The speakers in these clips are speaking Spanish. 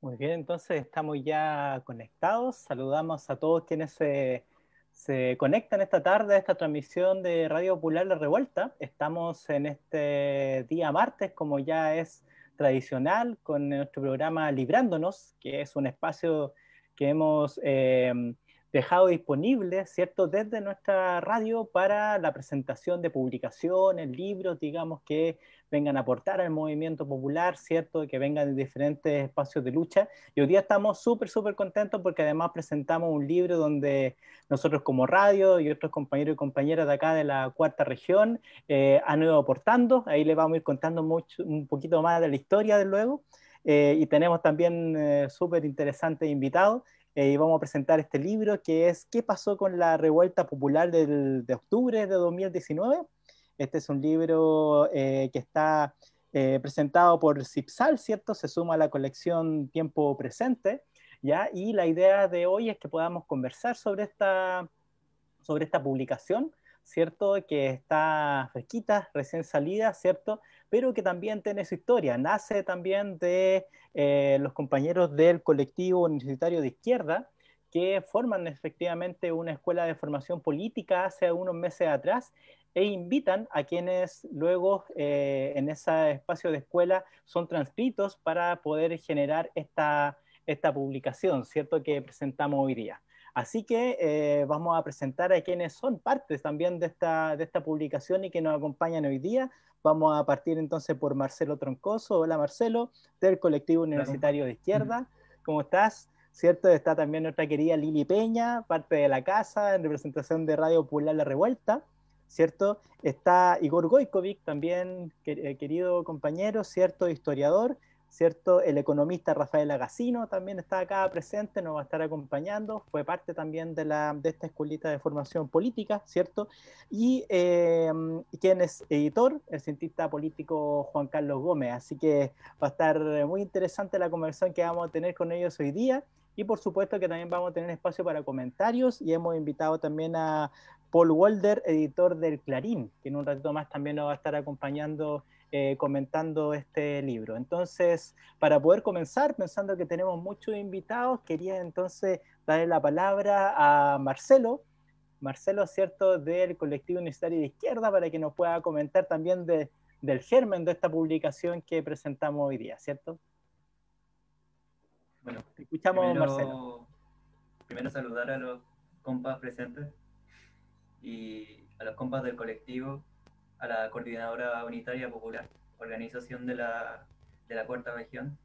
Muy bien, entonces estamos ya conectados. Saludamos a todos quienes se conectan esta tarde a esta transmisión de Radio Popular La Revuelta. Estamos en este día martes, como ya es tradicional, con nuestro programa Librándonos, que es un espacio que hemos dejado disponible, ¿cierto?, desde nuestra radio para la presentación de publicaciones, libros, digamos, que vengan a aportar al movimiento popular, ¿cierto?, que vengan de diferentes espacios de lucha. Y hoy día estamos súper contentos porque además presentamos un libro donde nosotros como radio y otros compañeros y compañeras de acá de la cuarta región han ido aportando. Ahí les vamos a ir contando un poquito más de la historia de luego. Y tenemos también súper interesantes invitados. Y vamos a presentar este libro que es ¿Qué pasó con la revuelta popular de octubre de 2019? Este es un libro que está presentado por CIPSAL, ¿cierto? Se suma a la colección Tiempo Presente, ¿ya? Y la idea de hoy es que podamos conversar sobre esta publicación, ¿cierto? Que está fresquita, recién salida, ¿cierto? Pero que también tiene su historia. Nace también de los compañeros del colectivo universitario de izquierda, que forman efectivamente una escuela de formación política hace unos meses atrás e invitan a quienes luego en ese espacio de escuela son transcritos para poder generar esta publicación, ¿cierto? Que presentamos hoy día. Así que vamos a presentar a quienes son partes también de esta publicación y que nos acompañan hoy día. Vamos a partir entonces por Marcelo Troncoso. Hola Marcelo, del colectivo Hola, compa. universitario de izquierda. ¿Cómo estás? ¿Cierto? Está también nuestra querida Lili Peña, parte de la casa, en representación de Radio Popular La Revuelta, ¿cierto? Está Igor Goicovic, también querido compañero, ¿cierto? Historiador, ¿cierto? El economista Rafael Agacino también está acá presente, nos va a estar acompañando, fue parte también de esta escuelita de formación política, ¿cierto? Y quien es editor, el cientista político Juan Carlos Gómez, así que va a estar muy interesante la conversación que vamos a tener con ellos hoy día, y por supuesto que también vamos a tener espacio para comentarios, y hemos invitado también a Paul Walder, editor del Clarín, que en un ratito más también nos va a estar acompañando comentando este libro. Entonces, para poder comenzar, pensando que tenemos muchos invitados, quería entonces darle la palabra a Marcelo. Marcelo, ¿cierto?, del colectivo universitario de izquierda, para que nos pueda comentar también del germen de esta publicación que presentamos hoy día, ¿cierto? Bueno, Te escuchamos, Marcelo. primero saludar a los compas presentes y a los compas del colectivo, a la Coordinadora Unitaria Popular, organización de la cuarta región,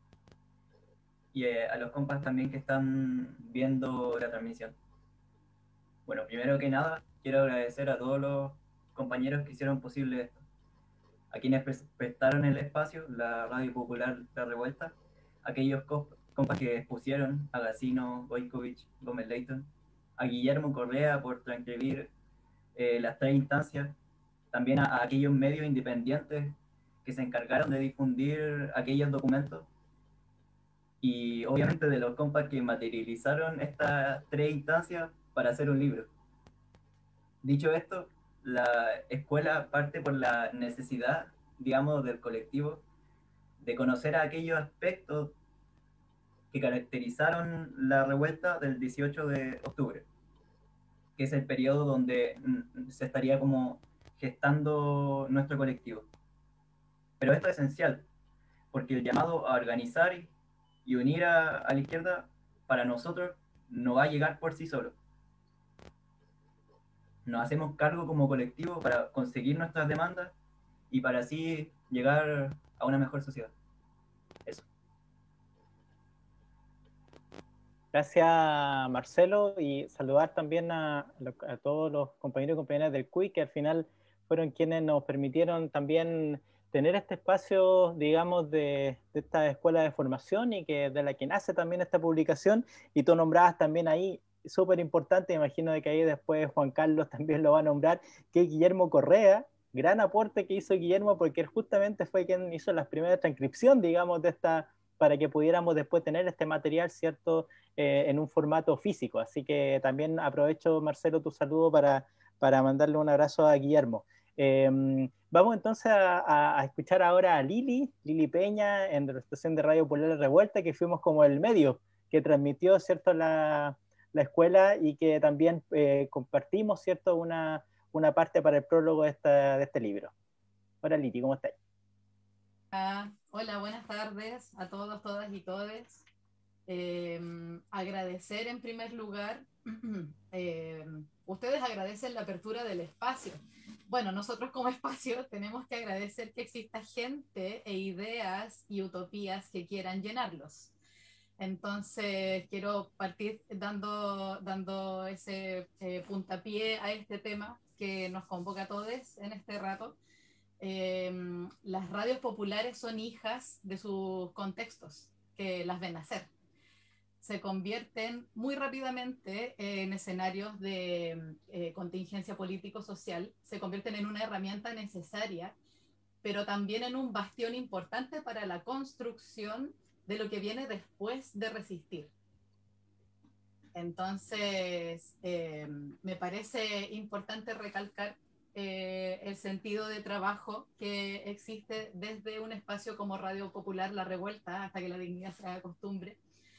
y a los compas también que están viendo la transmisión. Bueno, primero que nada, quiero agradecer a todos los compañeros que hicieron posible esto, a quienes prestaron el espacio, la Radio Popular La Revuelta, aquellos compas que expusieron, a Gacino, Goikovich, Gómez Leighton, a Guillermo Correa por transcribir las tres instancias, también a aquellos medios independientes que se encargaron de difundir aquellos documentos, y obviamente de los compas que materializaron estas tres instancias para hacer un libro. Dicho esto, la escuela parte por la necesidad, digamos, del colectivo de conocer aquellos aspectos que caracterizaron la revuelta del 18 de octubre, que es el periodo donde se estaría como gestando nuestro colectivo. Pero esto es esencial, porque el llamado a organizar y unir a la izquierda para nosotros no va a llegar por sí solo. Nos hacemos cargo como colectivo para conseguir nuestras demandas y para así llegar a una mejor sociedad. Eso. Gracias, Marcelo, y saludar también a todos los compañeros y compañeras del CUI, que al final fueron quienes nos permitieron también tener este espacio, digamos, de esta escuela de formación y que de la que nace también esta publicación. Y tú nombrabas también ahí, súper importante, imagino de que ahí después Juan Carlos también lo va a nombrar, que Guillermo Correa, gran aporte que hizo Guillermo, porque él justamente fue quien hizo las primeras transcripción, digamos, de esta, para que pudiéramos después tener este material, ¿cierto?, en un formato físico. Así que también aprovecho, Marcelo, tu saludo para mandarle un abrazo a Guillermo. Vamos entonces a escuchar ahora a Lili Peña, en la estación de Radio Popular Revuelta, que fuimos como el medio que transmitió, ¿cierto?, la escuela, y que también compartimos, ¿cierto?, una parte para el prólogo de este libro. Hola Lili, ¿cómo estás? Hola, buenas tardes a todos, todas y todes. Agradecer en primer lugar, ustedes agradecen la apertura del espacio. Bueno, nosotros como espacio tenemos que agradecer que exista gente e ideas y utopías que quieran llenarlos. Entonces, quiero partir dando ese puntapié a este tema que nos convoca a todos en este rato. Las radios populares son hijas de sus contextos que las ven nacer. Se convierten muy rápidamente en escenarios de contingencia político-social, se convierten en una herramienta necesaria, pero también en un bastión importante para la construcción de lo que viene después de resistir. Entonces, me parece importante recalcar el sentido de trabajo que existe desde un espacio como Radio Popular La Revuelta, hasta que la dignidad se haga costumbre,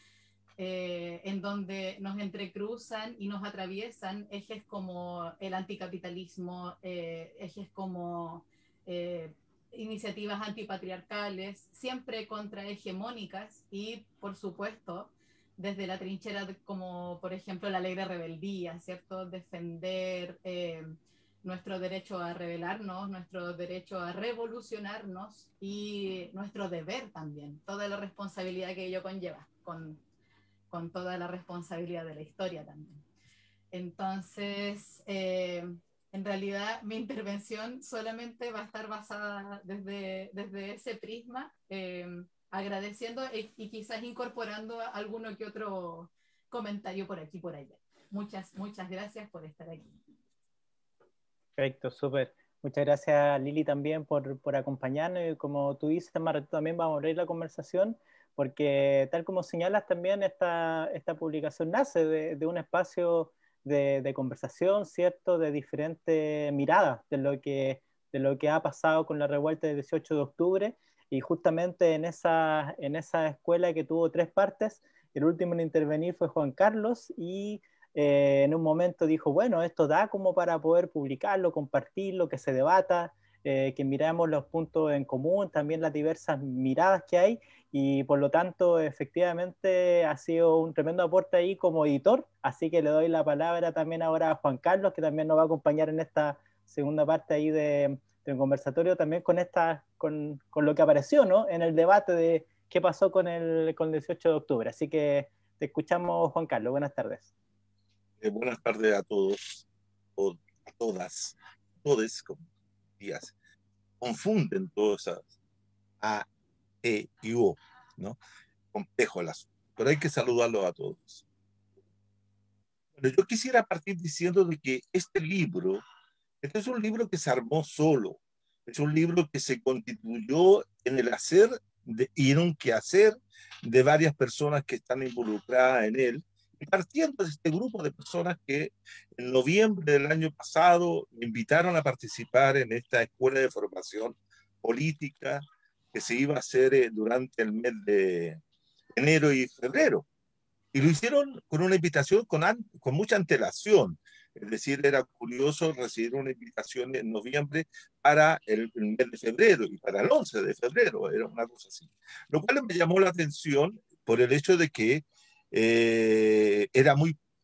en donde nos entrecruzan y nos atraviesan ejes como el anticapitalismo, ejes como iniciativas antipatriarcales, siempre contrahegemónicas y, por supuesto, desde la trinchera como, por ejemplo, la ley de rebeldía, ¿cierto? Defender nuestro derecho a rebelarnos, nuestro derecho a revolucionarnos y nuestro deber también, toda la responsabilidad que ello conlleva, con toda la responsabilidad de la historia también. Entonces, en realidad mi intervención solamente va a estar basada desde ese prisma, agradeciendo y quizás incorporando alguno que otro comentario por aquí por allá. Muchas gracias por estar aquí. Perfecto, súper. Muchas gracias Lili también por acompañarnos, y como tú dices, Marta, también vamos a abrir la conversación, porque tal como señalas también esta publicación nace de un espacio de conversación, ¿cierto?, de diferentes miradas de lo que ha pasado con la revuelta del 18 de octubre, y justamente en esa escuela que tuvo tres partes, el último en intervenir fue Juan Carlos, y en un momento dijo, bueno, esto da como para poder publicarlo, compartirlo, que se debata, que miramos los puntos en común, también las diversas miradas que hay, y por lo tanto efectivamente ha sido un tremendo aporte ahí como editor, así que le doy la palabra también ahora a Juan Carlos, que también nos va a acompañar en esta segunda parte ahí del conversatorio, también con lo que apareció, ¿no?, en el debate de qué pasó con el 18 de octubre. Así que te escuchamos, Juan Carlos. Buenas tardes. Buenas tardes a todos, o a todas, todes, como días. Confunden todas esas A, E y O, ¿no? Complejo el asunto, pero hay que saludarlos a todos. Bueno, yo quisiera partir diciendo de que este es un libro que se armó solo, es un libro que se constituyó en el hacer y en un quehacer de varias personas que están involucradas en él, y partiendo de este grupo de personas que en noviembre del año pasado me invitaron a participar en esta escuela de formación política que se iba a hacer durante el mes de enero y febrero. Y lo hicieron con una invitación con mucha antelación. Es decir, era curioso recibir una invitación en noviembre para el mes de febrero y para el 11 de febrero, era una cosa así. Lo cual me llamó la atención por el hecho de que era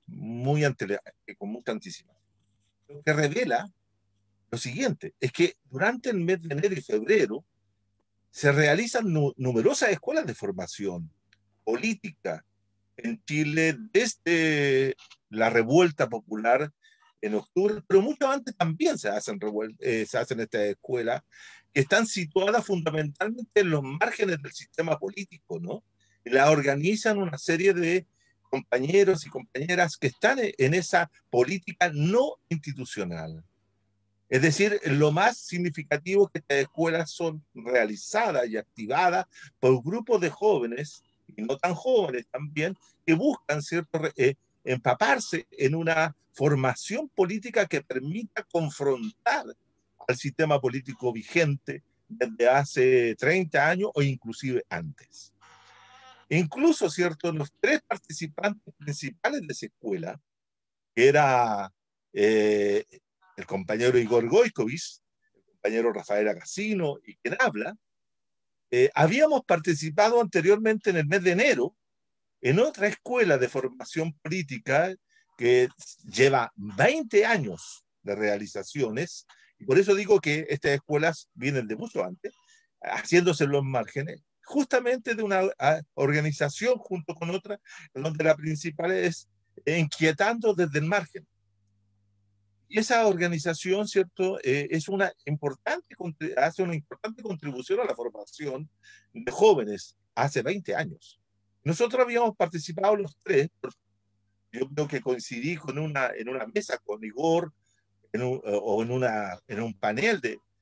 con mucha anticipación. Lo que revela lo siguiente, es que durante el mes de enero y febrero se realizan numerosas escuelas de formación política en Chile desde la revuelta popular en octubre, pero mucho antes también se hacen estas escuelas que están situadas fundamentalmente en los márgenes del sistema político, ¿no? La organizan una serie de compañeros y compañeras que están en esa política no institucional. Es decir, lo más significativo es que estas escuelas son realizadas y activadas por grupos de jóvenes, y no tan jóvenes también, que buscan empaparse en una formación política que permita confrontar al sistema político vigente desde hace 30 años o inclusive antes. Incluso, ¿cierto?, los tres participantes principales de esa escuela, que era el compañero Igor Goikovich, el compañero Rafael Agacino y quien habla, habíamos participado anteriormente en el mes de enero en otra escuela de formación política que lleva 20 años de realizaciones, y por eso digo que estas escuelas vienen de mucho antes, haciéndose los márgenes, justamente de una organización junto con otra, donde la principal es inquietando desde el margen. Y esa organización, ¿cierto?, es una importante, hace una importante contribución a la formación de jóvenes hace 20 años. Nosotros habíamos participado los tres, yo creo que coincidí en una mesa con Igor, o en un panel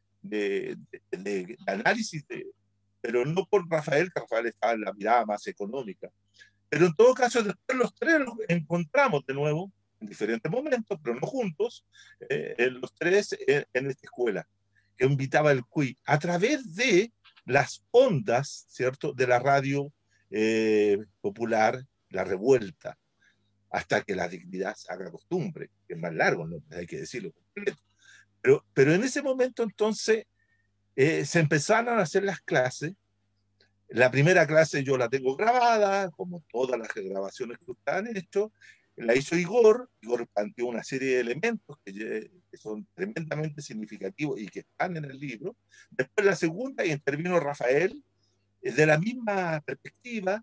de análisis, pero no con Rafael, que Rafael estaba en la mirada más económica. Pero en todo caso, después los tres nos encontramos de nuevo, en diferentes momentos, pero no juntos, los tres en esta escuela, que invitaba el CUI, a través de las ondas, ¿cierto?, de la radio popular, La Revuelta, hasta que la dignidad se haga costumbre, que es más largo, ¿no? Hay que decirlo completo. Pero en ese momento, entonces, se empezaron a hacer las clases. La primera clase yo la tengo grabada, como todas las grabaciones que ustedes han hecho. La hizo Igor. Igor planteó una serie de elementos que son tremendamente significativos y que están en el libro. Después la segunda, y intervino Rafael, de la misma perspectiva,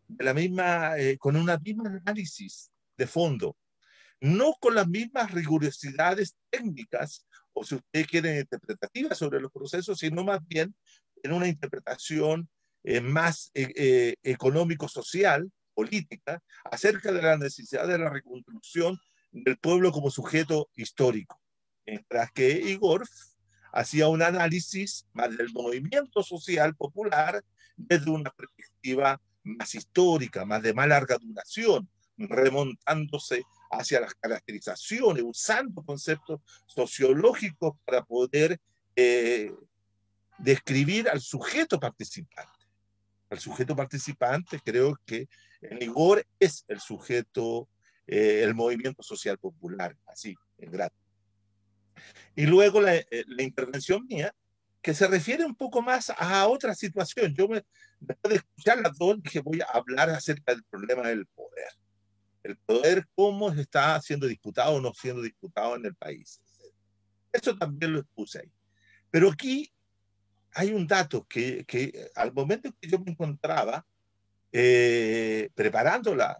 con una misma análisis de fondo, no con las mismas rigurosidades técnicas, o si ustedes quieren, interpretativas sobre los procesos, sino más bien en una interpretación más económico-social, política, acerca de la necesidad de la reconstrucción del pueblo como sujeto histórico. Mientras que Igor hacía un análisis más del movimiento social popular desde una perspectiva más histórica, más de más larga duración, remontándose hacia las caracterizaciones, usando conceptos sociológicos para poder describir al sujeto participante. Al sujeto participante, creo que en Igor es el sujeto, el movimiento social popular, así, en grande. Y luego la intervención mía, que se refiere un poco más a otra situación. Después de escuchar las dos, dije, voy a hablar acerca del problema del poder. El poder, cómo está siendo disputado o no siendo disputado en el país. Eso también lo expuse ahí. Pero aquí hay un dato que al momento que yo me encontraba preparando la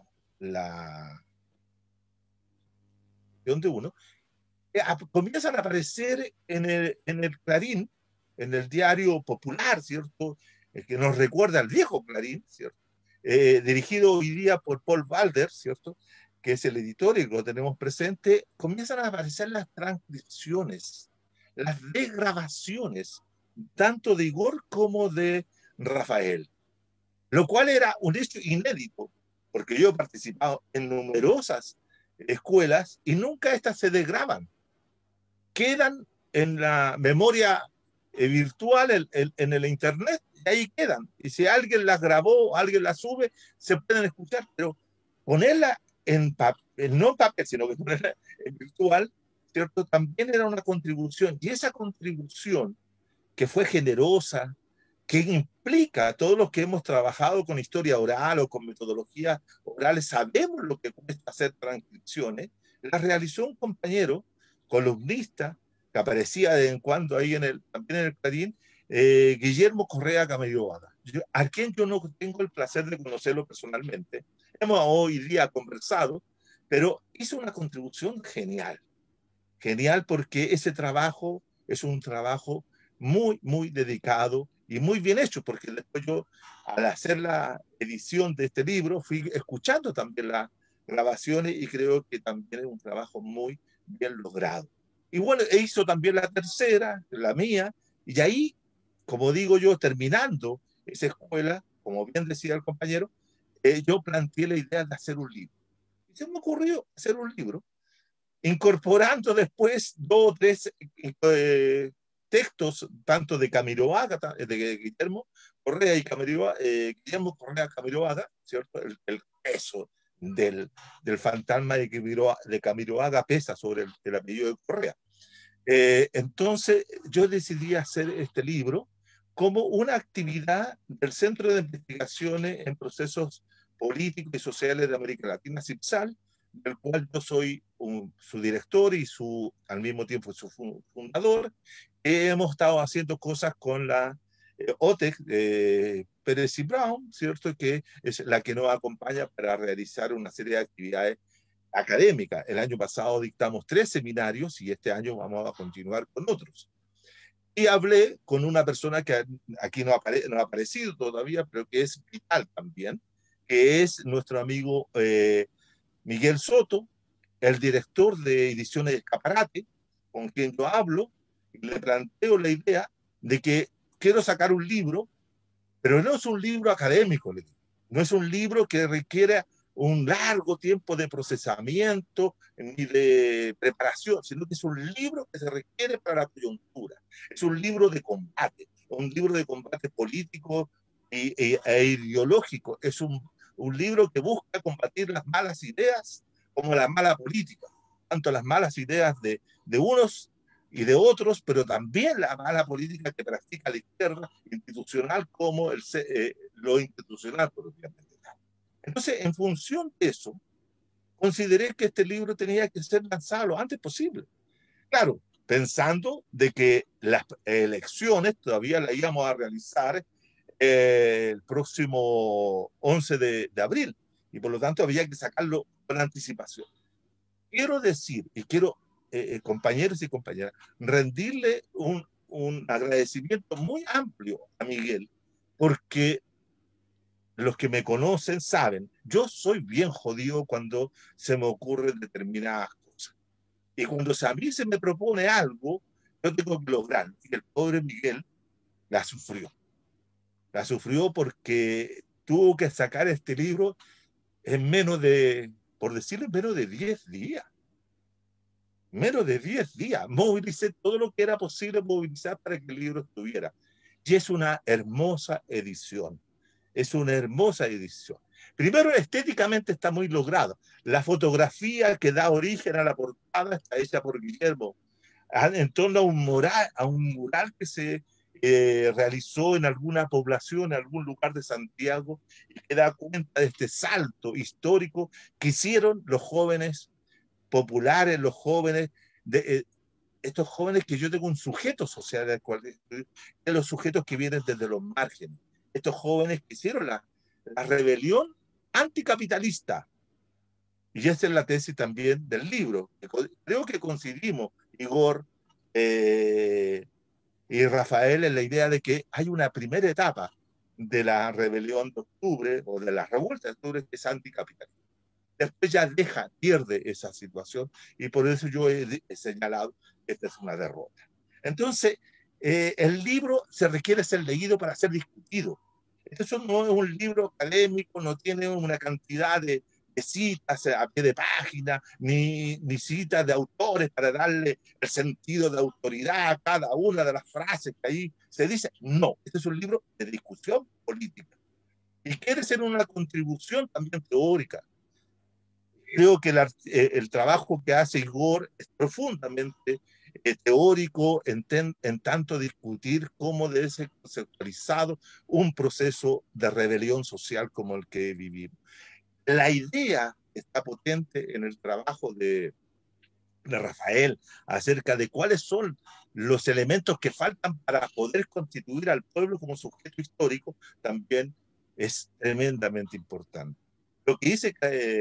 de uno, comienzan a aparecer en el Clarín, en el diario popular, ¿cierto? Que nos recuerda al viejo Clarín, ¿cierto? Dirigido hoy día por Paul Balder, ¿cierto?, que es el editor y lo tenemos presente. Comienzan a aparecer las transcripciones, las desgrabaciones, tanto de Igor como de Rafael, lo cual era un hecho inédito, porque yo he participado en numerosas escuelas y nunca estas se desgraban. Quedan en la memoria virtual, en el internet, y ahí quedan. Y si alguien las grabó, alguien las sube, se pueden escuchar, pero ponerla en papel, no en papel, sino que ponerla en virtual, ¿cierto?, también era una contribución. Y esa contribución, que fue generosa, que implica a todos los que hemos trabajado con historia oral o con metodologías orales, sabemos lo que cuesta hacer transcripciones, la realizó un compañero columnista que aparecía de vez en cuando ahí también en el Clarín, Guillermo Correa Camelloada, a quien yo no tengo el placer de conocerlo personalmente. Hemos hoy día conversado, pero hizo una contribución genial. Genial, porque ese trabajo es un trabajo muy, muy dedicado y muy bien hecho, porque después yo, al hacer la edición de este libro, fui escuchando también las grabaciones y creo que también es un trabajo muy bien logrado. Y bueno, hizo también la tercera, la mía, y ahí, como digo yo, terminando esa escuela, como bien decía el compañero, yo planteé la idea de hacer un libro. Y se me ocurrió hacer un libro, incorporando después dos o tres textos tanto de Camiroaga, de Guillermo Correa y Guillermo Correa Camiroaga, ¿cierto? El peso del fantasma de Camiroaga pesa sobre el apellido de Correa. Entonces yo decidí hacer este libro como una actividad del Centro de Investigaciones en Procesos Políticos y Sociales de América Latina, CIPSAL, del cual yo soy su director y al mismo tiempo su fundador. Hemos estado haciendo cosas con la OTEC Pérez y Brown, ¿cierto? Que es la que nos acompaña para realizar una serie de actividades académicas. El año pasado dictamos 3 seminarios y este año vamos a continuar con otros. Y hablé con una persona que aquí no ha aparecido todavía, pero que es vital también, que es nuestro amigo Miguel Soto, el director de Ediciones de Escaparate, con quien yo hablo, y le planteo la idea de que quiero sacar un libro, pero no es un libro académico, no es un libro que requiera un largo tiempo de procesamiento ni de preparación, sino que es un libro que se requiere para la coyuntura. Es un libro de combate político e ideológico. Es un libro que busca combatir las malas ideas como la mala política, tanto las malas ideas de unos y de otros, pero también la mala política que practica la izquierda institucional como lo institucional propiamente. Entonces, en función de eso, consideré que este libro tenía que ser lanzado lo antes posible. Claro, pensando de que las elecciones todavía las íbamos a realizar el próximo 11 de abril, y por lo tanto había que sacarlo con anticipación. Quiero decir, y quiero, compañeros y compañeras, rendirle un agradecimiento muy amplio a Miguel, porque los que me conocen saben, yo soy bien jodido cuando se me ocurren determinadas cosas. Y cuando a mí se me propone algo, yo tengo que lograr. Y el pobre Miguel la sufrió. La sufrió porque tuvo que sacar este libro en menos de, por decirlo, en menos de 10 días. Menos de 10 días. Movilicé todo lo que era posible movilizar para que el libro estuviera. Y es una hermosa edición. Es una hermosa edición. Primero, estéticamente está muy logrado. La fotografía que da origen a la portada está hecha por Guillermo en torno a un mural que se realizó en alguna población, en algún lugar de Santiago, y que da cuenta de este salto histórico que hicieron los jóvenes populares, los jóvenes estos jóvenes que yo tengo un sujeto social, de los sujetos que vienen desde los márgenes. Estos jóvenes que hicieron la rebelión anticapitalista. Y esa es la tesis también del libro. Creo que coincidimos, Igor y Rafael, en la idea de que hay una primera etapa de la rebelión de octubre o de la revuelta de octubre que es anticapitalista. Después ya pierde esa situación y por eso yo he señalado que esta es una derrota. Entonces, el libro se requiere ser leído para ser discutido. Eso no es un libro académico, no tiene una cantidad de citas a pie de página, ni citas de autores para darle el sentido de autoridad a cada una de las frases que ahí se dice. No, este es un libro de discusión política. Y quiere ser una contribución también teórica. Creo que el trabajo que hace Igor es profundamente teórico en tanto discutir cómo debe ser conceptualizado un proceso de rebelión social como el que vivimos. La idea está potente en el trabajo de Rafael acerca de cuáles son los elementos que faltan para poder constituir al pueblo como sujeto histórico, también es tremendamente importante. Lo que dice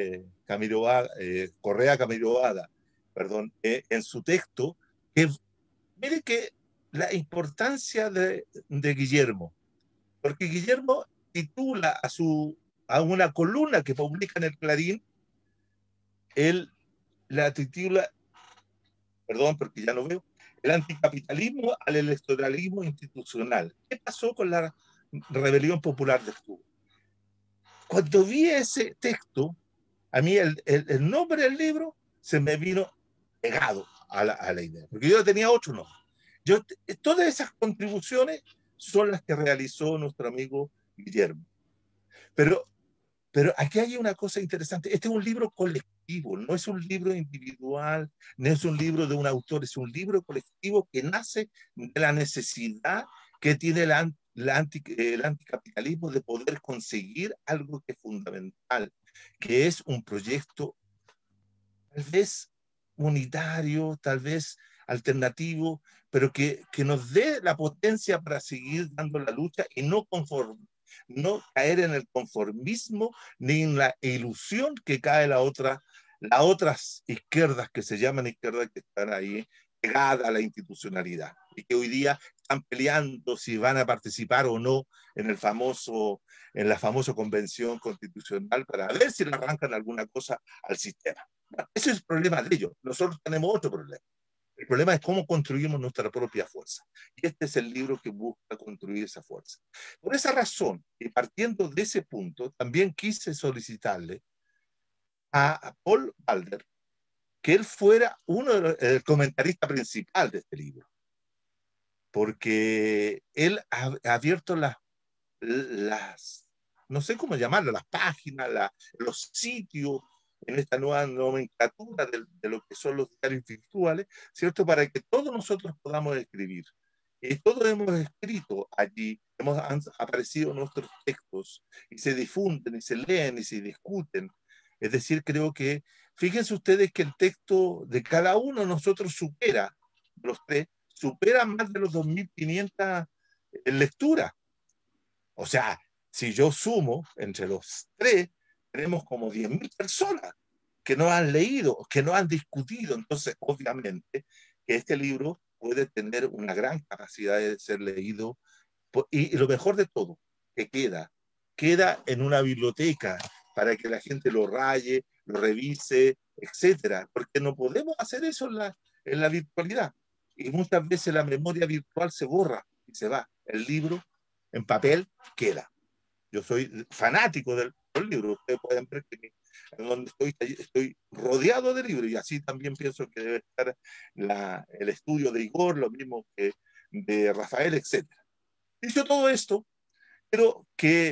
Correa Camiroaga, perdón, en su texto, que mire que la importancia de Guillermo, porque Guillermo titula a una columna que publica en el Clarín, él la titula, perdón, porque ya no veo, el anticapitalismo al electoralismo institucional. ¿Qué pasó con la rebelión popular de octubre? Cuando vi ese texto, a mí el nombre del libro se me vino pegado a la idea, porque yo tenía 8 nombres. Todas esas contribuciones son las que realizó nuestro amigo Guillermo. Pero aquí hay una cosa interesante. Este es un libro colectivo, no es un libro individual, no es un libro de un autor, es un libro colectivo que nace de la necesidad que tiene el anticapitalismo de poder conseguir algo que es fundamental, que es un proyecto tal vez unitario, tal vez alternativo, pero que nos dé la potencia para seguir dando la lucha y no caer en el conformismo ni en la ilusión que cae las otras izquierdas que se llaman izquierdas que están ahí pegadas a la institucionalidad y que hoy día están peleando si van a participar o no en la famosa convención constitucional para ver si le arrancan alguna cosa al sistema. Bueno, ese es el problema de ellos. Nosotros tenemos otro problema. El problema es cómo construimos nuestra propia fuerza. Y este es el libro que busca construir esa fuerza. Por esa razón, y partiendo de ese punto, también quise solicitarle a Paul Balder que él fuera el comentarista principal de este libro. Porque él ha abierto no sé cómo llamarlo, las páginas, los sitios, en esta nueva nomenclatura de lo que son los diarios virtuales, ¿cierto? Para que todos nosotros podamos escribir. Y todos hemos escrito allí, han aparecido nuestros textos, y se difunden, y se leen, y se discuten. Es decir, creo que, fíjense ustedes que el texto de cada uno de nosotros supera, los tres, supera más de los 2.500 lecturas. O sea, si yo sumo entre los tres, tenemos como 10.000 personas que no han leído, que no han discutido. Entonces, obviamente, que este libro puede tener una gran capacidad de ser leído. Y lo mejor de todo, que queda en una biblioteca para que la gente lo raye, lo revise, etcétera. Porque no podemos hacer eso en la virtualidad. Y muchas veces la memoria virtual se borra y se va. El libro en papel queda. Yo soy fanático del libro. Ustedes pueden ver que en donde estoy rodeado de libros, y así también pienso que debe estar el estudio de Igor, lo mismo que de Rafael, etc. Dicho todo esto, quiero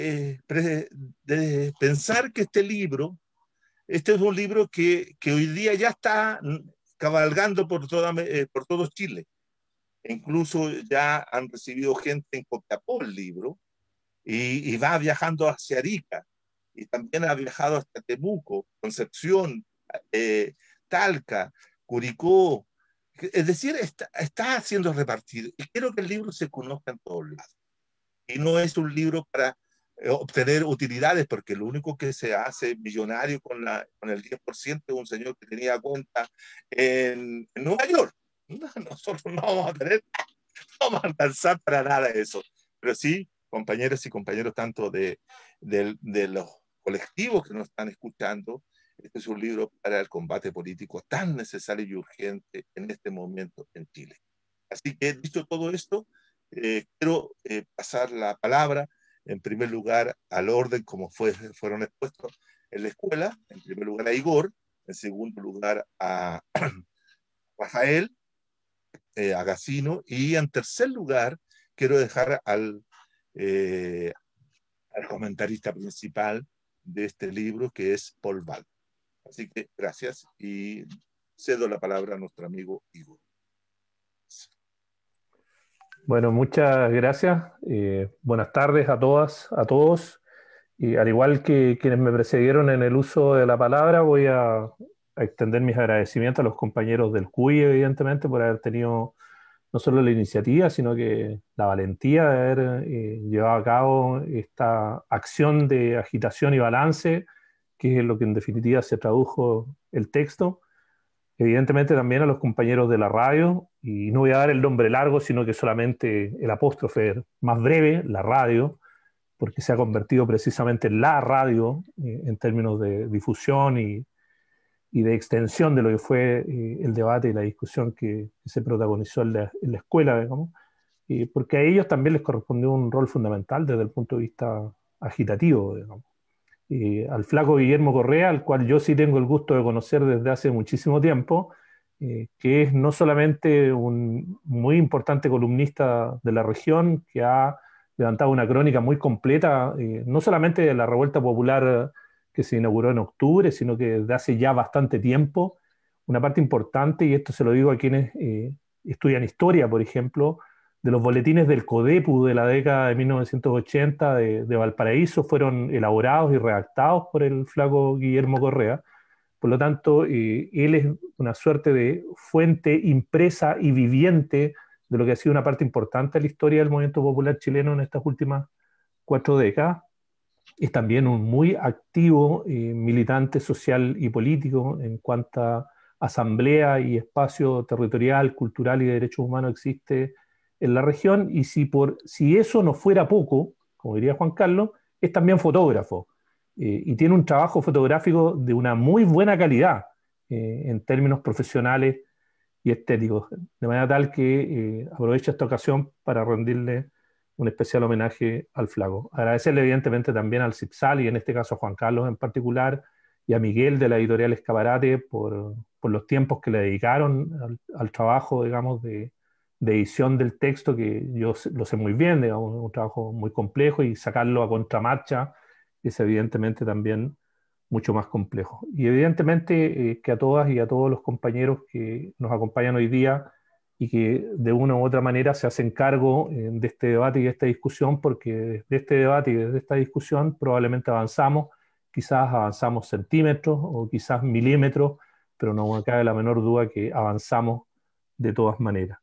de pensar que este es un libro que hoy día ya está cabalgando por todo Chile. Incluso ya han recibido gente en Copiapó el libro, y va viajando hacia Arica, y también ha viajado hasta Temuco, Concepción, Talca, Curicó. Es decir, está siendo repartido. Y quiero que el libro se conozca en todos lados. Y no es un libro para obtener utilidades, porque lo único que se hace millonario con el 10% es un señor que tenía cuenta en Nueva York. Nosotros no vamos a alcanzar para nada eso. Pero sí, compañeras y compañeros, tanto de los colectivos que nos están escuchando, este es un libro para el combate político tan necesario y urgente en este momento en Chile. Así que, dicho todo esto, quiero pasar la palabra, en primer lugar, al orden como fueron expuestos en la escuela, en primer lugar a Igor, en segundo lugar a Rafael, a Gacino, y en tercer lugar quiero dejar al comentarista principal de este libro, que es Paul Balder. Así que gracias, y cedo la palabra a nuestro amigo Igor. Bueno, muchas gracias. Buenas tardes a todas, a todos. Y al igual que quienes me precedieron en el uso de la palabra, voy a extender mis agradecimientos a los compañeros del CUI, evidentemente, por haber tenido no solo la iniciativa, sino que la valentía de haber llevado a cabo esta acción de agitación y balance, que es lo que en definitiva se tradujo el texto. Evidentemente también a los compañeros de la radio, y no voy a dar el nombre largo, sino que solamente el apóstrofe más breve, la radio, porque se ha convertido precisamente en la radio en términos de difusión y de extensión de lo que fue el debate y la discusión que se protagonizó en la escuela, digamos, porque a ellos también les correspondió un rol fundamental desde el punto de vista agitativo, digamos. Al flaco Guillermo Correa, al cual yo sí tengo el gusto de conocer desde hace muchísimo tiempo, que es no solamente un muy importante columnista de la región, que ha levantado una crónica muy completa, no solamente de la revuelta popular que se inauguró en octubre, sino que desde hace ya bastante tiempo, una parte importante, y esto se lo digo a quienes estudian historia, por ejemplo, de los boletines del CODEPU de la década de 1980 de Valparaíso fueron elaborados y redactados por el flaco Guillermo Correa. Por lo tanto, él es una suerte de fuente impresa y viviente de lo que ha sido una parte importante de la historia del movimiento popular chileno en estas últimas 4 décadas. Es también un muy activo militante social y político en cuanto a asamblea y espacio territorial, cultural y de derechos humanos existe en la región. Y si eso no fuera poco, como diría Juan Carlos, es también fotógrafo. Y tiene un trabajo fotográfico de una muy buena calidad en términos profesionales y estéticos, de manera tal que aprovecho esta ocasión para rendirle un especial homenaje al flaco. Agradecerle evidentemente también al CIPSAL y en este caso a Juan Carlos en particular y a Miguel de la editorial Escaparate por los tiempos que le dedicaron al trabajo, digamos, de edición del texto, que yo lo sé muy bien, digamos, un trabajo muy complejo, y sacarlo a contramarcha es evidentemente también mucho más complejo. Y evidentemente que a todas y a todos los compañeros que nos acompañan hoy día y que de una u otra manera se hacen cargo de este debate y de esta discusión, porque desde este debate y desde esta discusión probablemente avanzamos, quizás avanzamos centímetros o quizás milímetros, pero no me cabe la menor duda que avanzamos de todas maneras.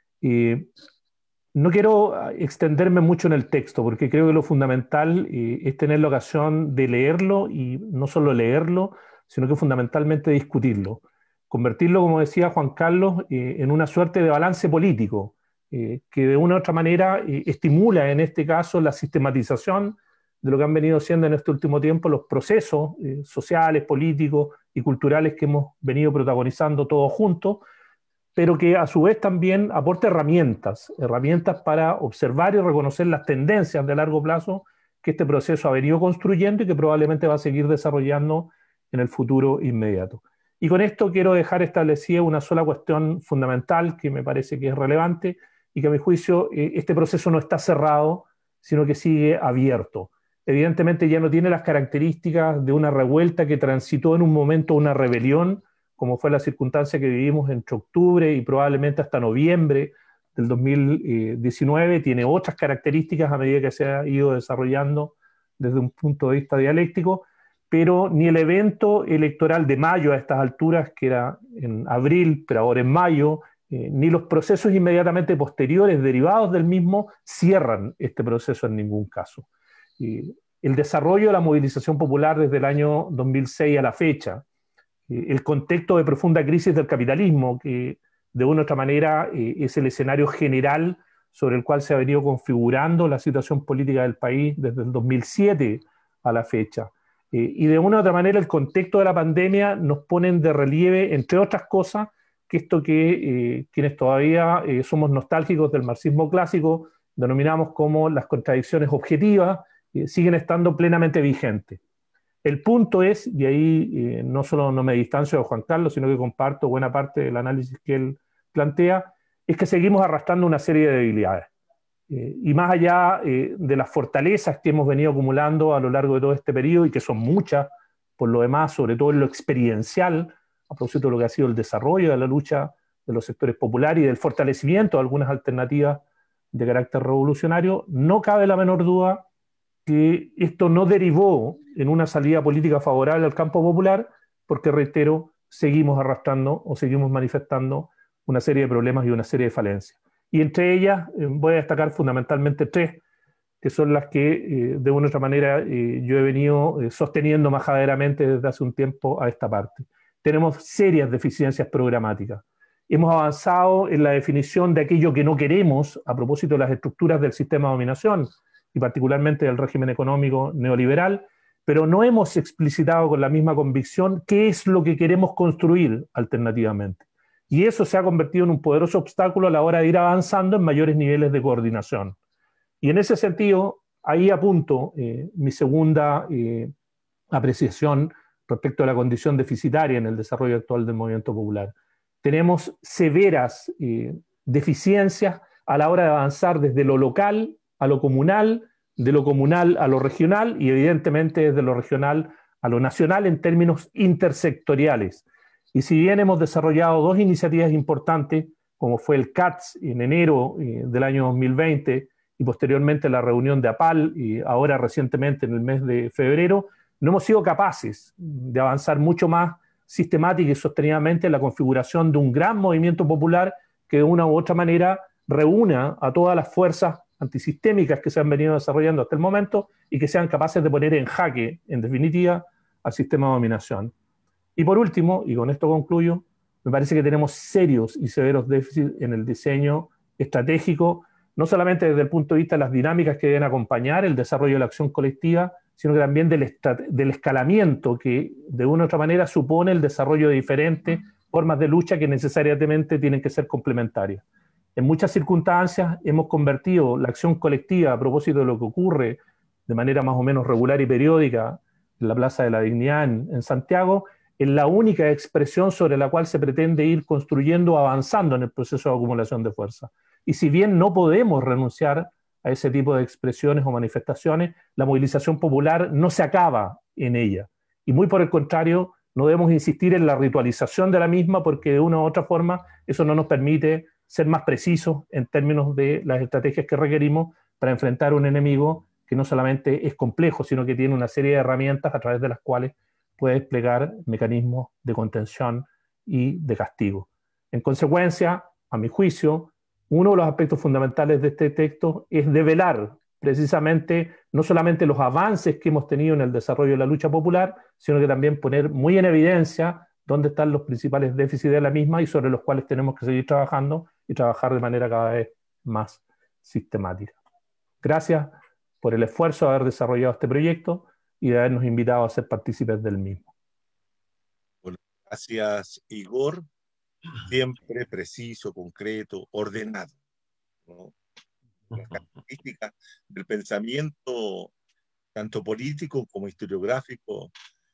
No quiero extenderme mucho en el texto, porque creo que lo fundamental es tener la ocasión de leerlo, y no solo leerlo, sino que fundamentalmente discutirlo. Convertirlo, como decía Juan Carlos, en una suerte de balance político, que de una u otra manera estimula, en este caso, la sistematización de lo que han venido siendo en este último tiempo los procesos sociales, políticos y culturales que hemos venido protagonizando todos juntos, pero que a su vez también aporte herramientas para observar y reconocer las tendencias de largo plazo que este proceso ha venido construyendo y que probablemente va a seguir desarrollando en el futuro inmediato. Y con esto quiero dejar establecida una sola cuestión fundamental que me parece que es relevante y que a mi juicio este proceso no está cerrado, sino que sigue abierto. Evidentemente ya no tiene las características de una revuelta que transitó en un momento una rebelión, como fue la circunstancia que vivimos entre octubre y probablemente hasta noviembre del 2019, tiene otras características a medida que se ha ido desarrollando desde un punto de vista dialéctico, pero ni el evento electoral de mayo a estas alturas, que era en abril, pero ahora en mayo, ni los procesos inmediatamente posteriores derivados del mismo cierran este proceso en ningún caso. El desarrollo de la movilización popular desde el año 2006 a la fecha, el contexto de profunda crisis del capitalismo, que de una u otra manera es el escenario general sobre el cual se ha venido configurando la situación política del país desde el 2007 a la fecha. Y de una u otra manera el contexto de la pandemia nos ponen de relieve, entre otras cosas, que esto que quienes todavía somos nostálgicos del marxismo clásico denominamos como las contradicciones objetivas, siguen estando plenamente vigentes. El punto es, y ahí no solo no me distancio de Juan Carlos, sino que comparto buena parte del análisis que él plantea, es que seguimos arrastrando una serie de debilidades. Y más allá de las fortalezas que hemos venido acumulando a lo largo de todo este periodo, y que son muchas, por lo demás, sobre todo en lo experiencial, a propósito de lo que ha sido el desarrollo de la lucha de los sectores populares y del fortalecimiento de algunas alternativas de carácter revolucionario, no cabe la menor duda que esto no derivó en una salida política favorable al campo popular, porque, reitero, seguimos arrastrando o seguimos manifestando una serie de problemas y una serie de falencias. Y entre ellas voy a destacar fundamentalmente 3, que son las que de una u otra manera yo he venido sosteniendo majaderamente desde hace un tiempo a esta parte. Tenemos serias deficiencias programáticas. Hemos avanzado en la definición de aquello que no queremos a propósito de las estructuras del sistema de dominación, y particularmente del régimen económico neoliberal, pero no hemos explicitado con la misma convicción qué es lo que queremos construir alternativamente. Y eso se ha convertido en un poderoso obstáculo a la hora de ir avanzando en mayores niveles de coordinación. Y en ese sentido, ahí apunto mi segunda apreciación respecto a la condición deficitaria en el desarrollo actual del movimiento popular. tenemos severas deficiencias a la hora de avanzar desde lo local a lo comunal, de lo comunal a lo regional y evidentemente desde lo regional a lo nacional en términos intersectoriales. Y si bien hemos desarrollado dos iniciativas importantes, como fue el CATS en enero del año 2020 y posteriormente la reunión de APAL y ahora recientemente en el mes de febrero, no hemos sido capaces de avanzar mucho más sistemática y sostenidamente en la configuración de un gran movimiento popular que de una u otra manera reúna a todas las fuerzas antisistémicas que se han venido desarrollando hasta el momento y que sean capaces de poner en jaque, en definitiva, al sistema de dominación. Y por último, y con esto concluyo, me parece que tenemos serios y severos déficits en el diseño estratégico, no solamente desde el punto de vista de las dinámicas que deben acompañar el desarrollo de la acción colectiva, sino que también del escalamiento que de una u otra manera supone el desarrollo de diferentes formas de lucha que necesariamente tienen que ser complementarias. En muchas circunstancias hemos convertido la acción colectiva a propósito de lo que ocurre de manera más o menos regular y periódica en la Plaza de la Dignidad en Santiago, en la única expresión sobre la cual se pretende ir construyendo o avanzando en el proceso de acumulación de fuerza. Y si bien no podemos renunciar a ese tipo de expresiones o manifestaciones, la movilización popular no se acaba en ella. Y muy por el contrario, no debemos insistir en la ritualización de la misma porque de una u otra forma eso no nos permite ser más precisos en términos de las estrategias que requerimos para enfrentar un enemigo que no solamente es complejo, sino que tiene una serie de herramientas a través de las cuales puede desplegar mecanismos de contención y de castigo. En consecuencia, a mi juicio, uno de los aspectos fundamentales de este texto es develar precisamente no solamente los avances que hemos tenido en el desarrollo de la lucha popular, sino que también poner muy en evidencia dónde están los principales déficits de la misma y sobre los cuales tenemos que seguir trabajando y trabajar de manera cada vez más sistemática. Gracias por el esfuerzo de haber desarrollado este proyecto y de habernos invitado a ser partícipes del mismo. Bueno, gracias, Igor. Siempre preciso, concreto, ordenado, ¿no? Las características del pensamiento, tanto político como historiográfico,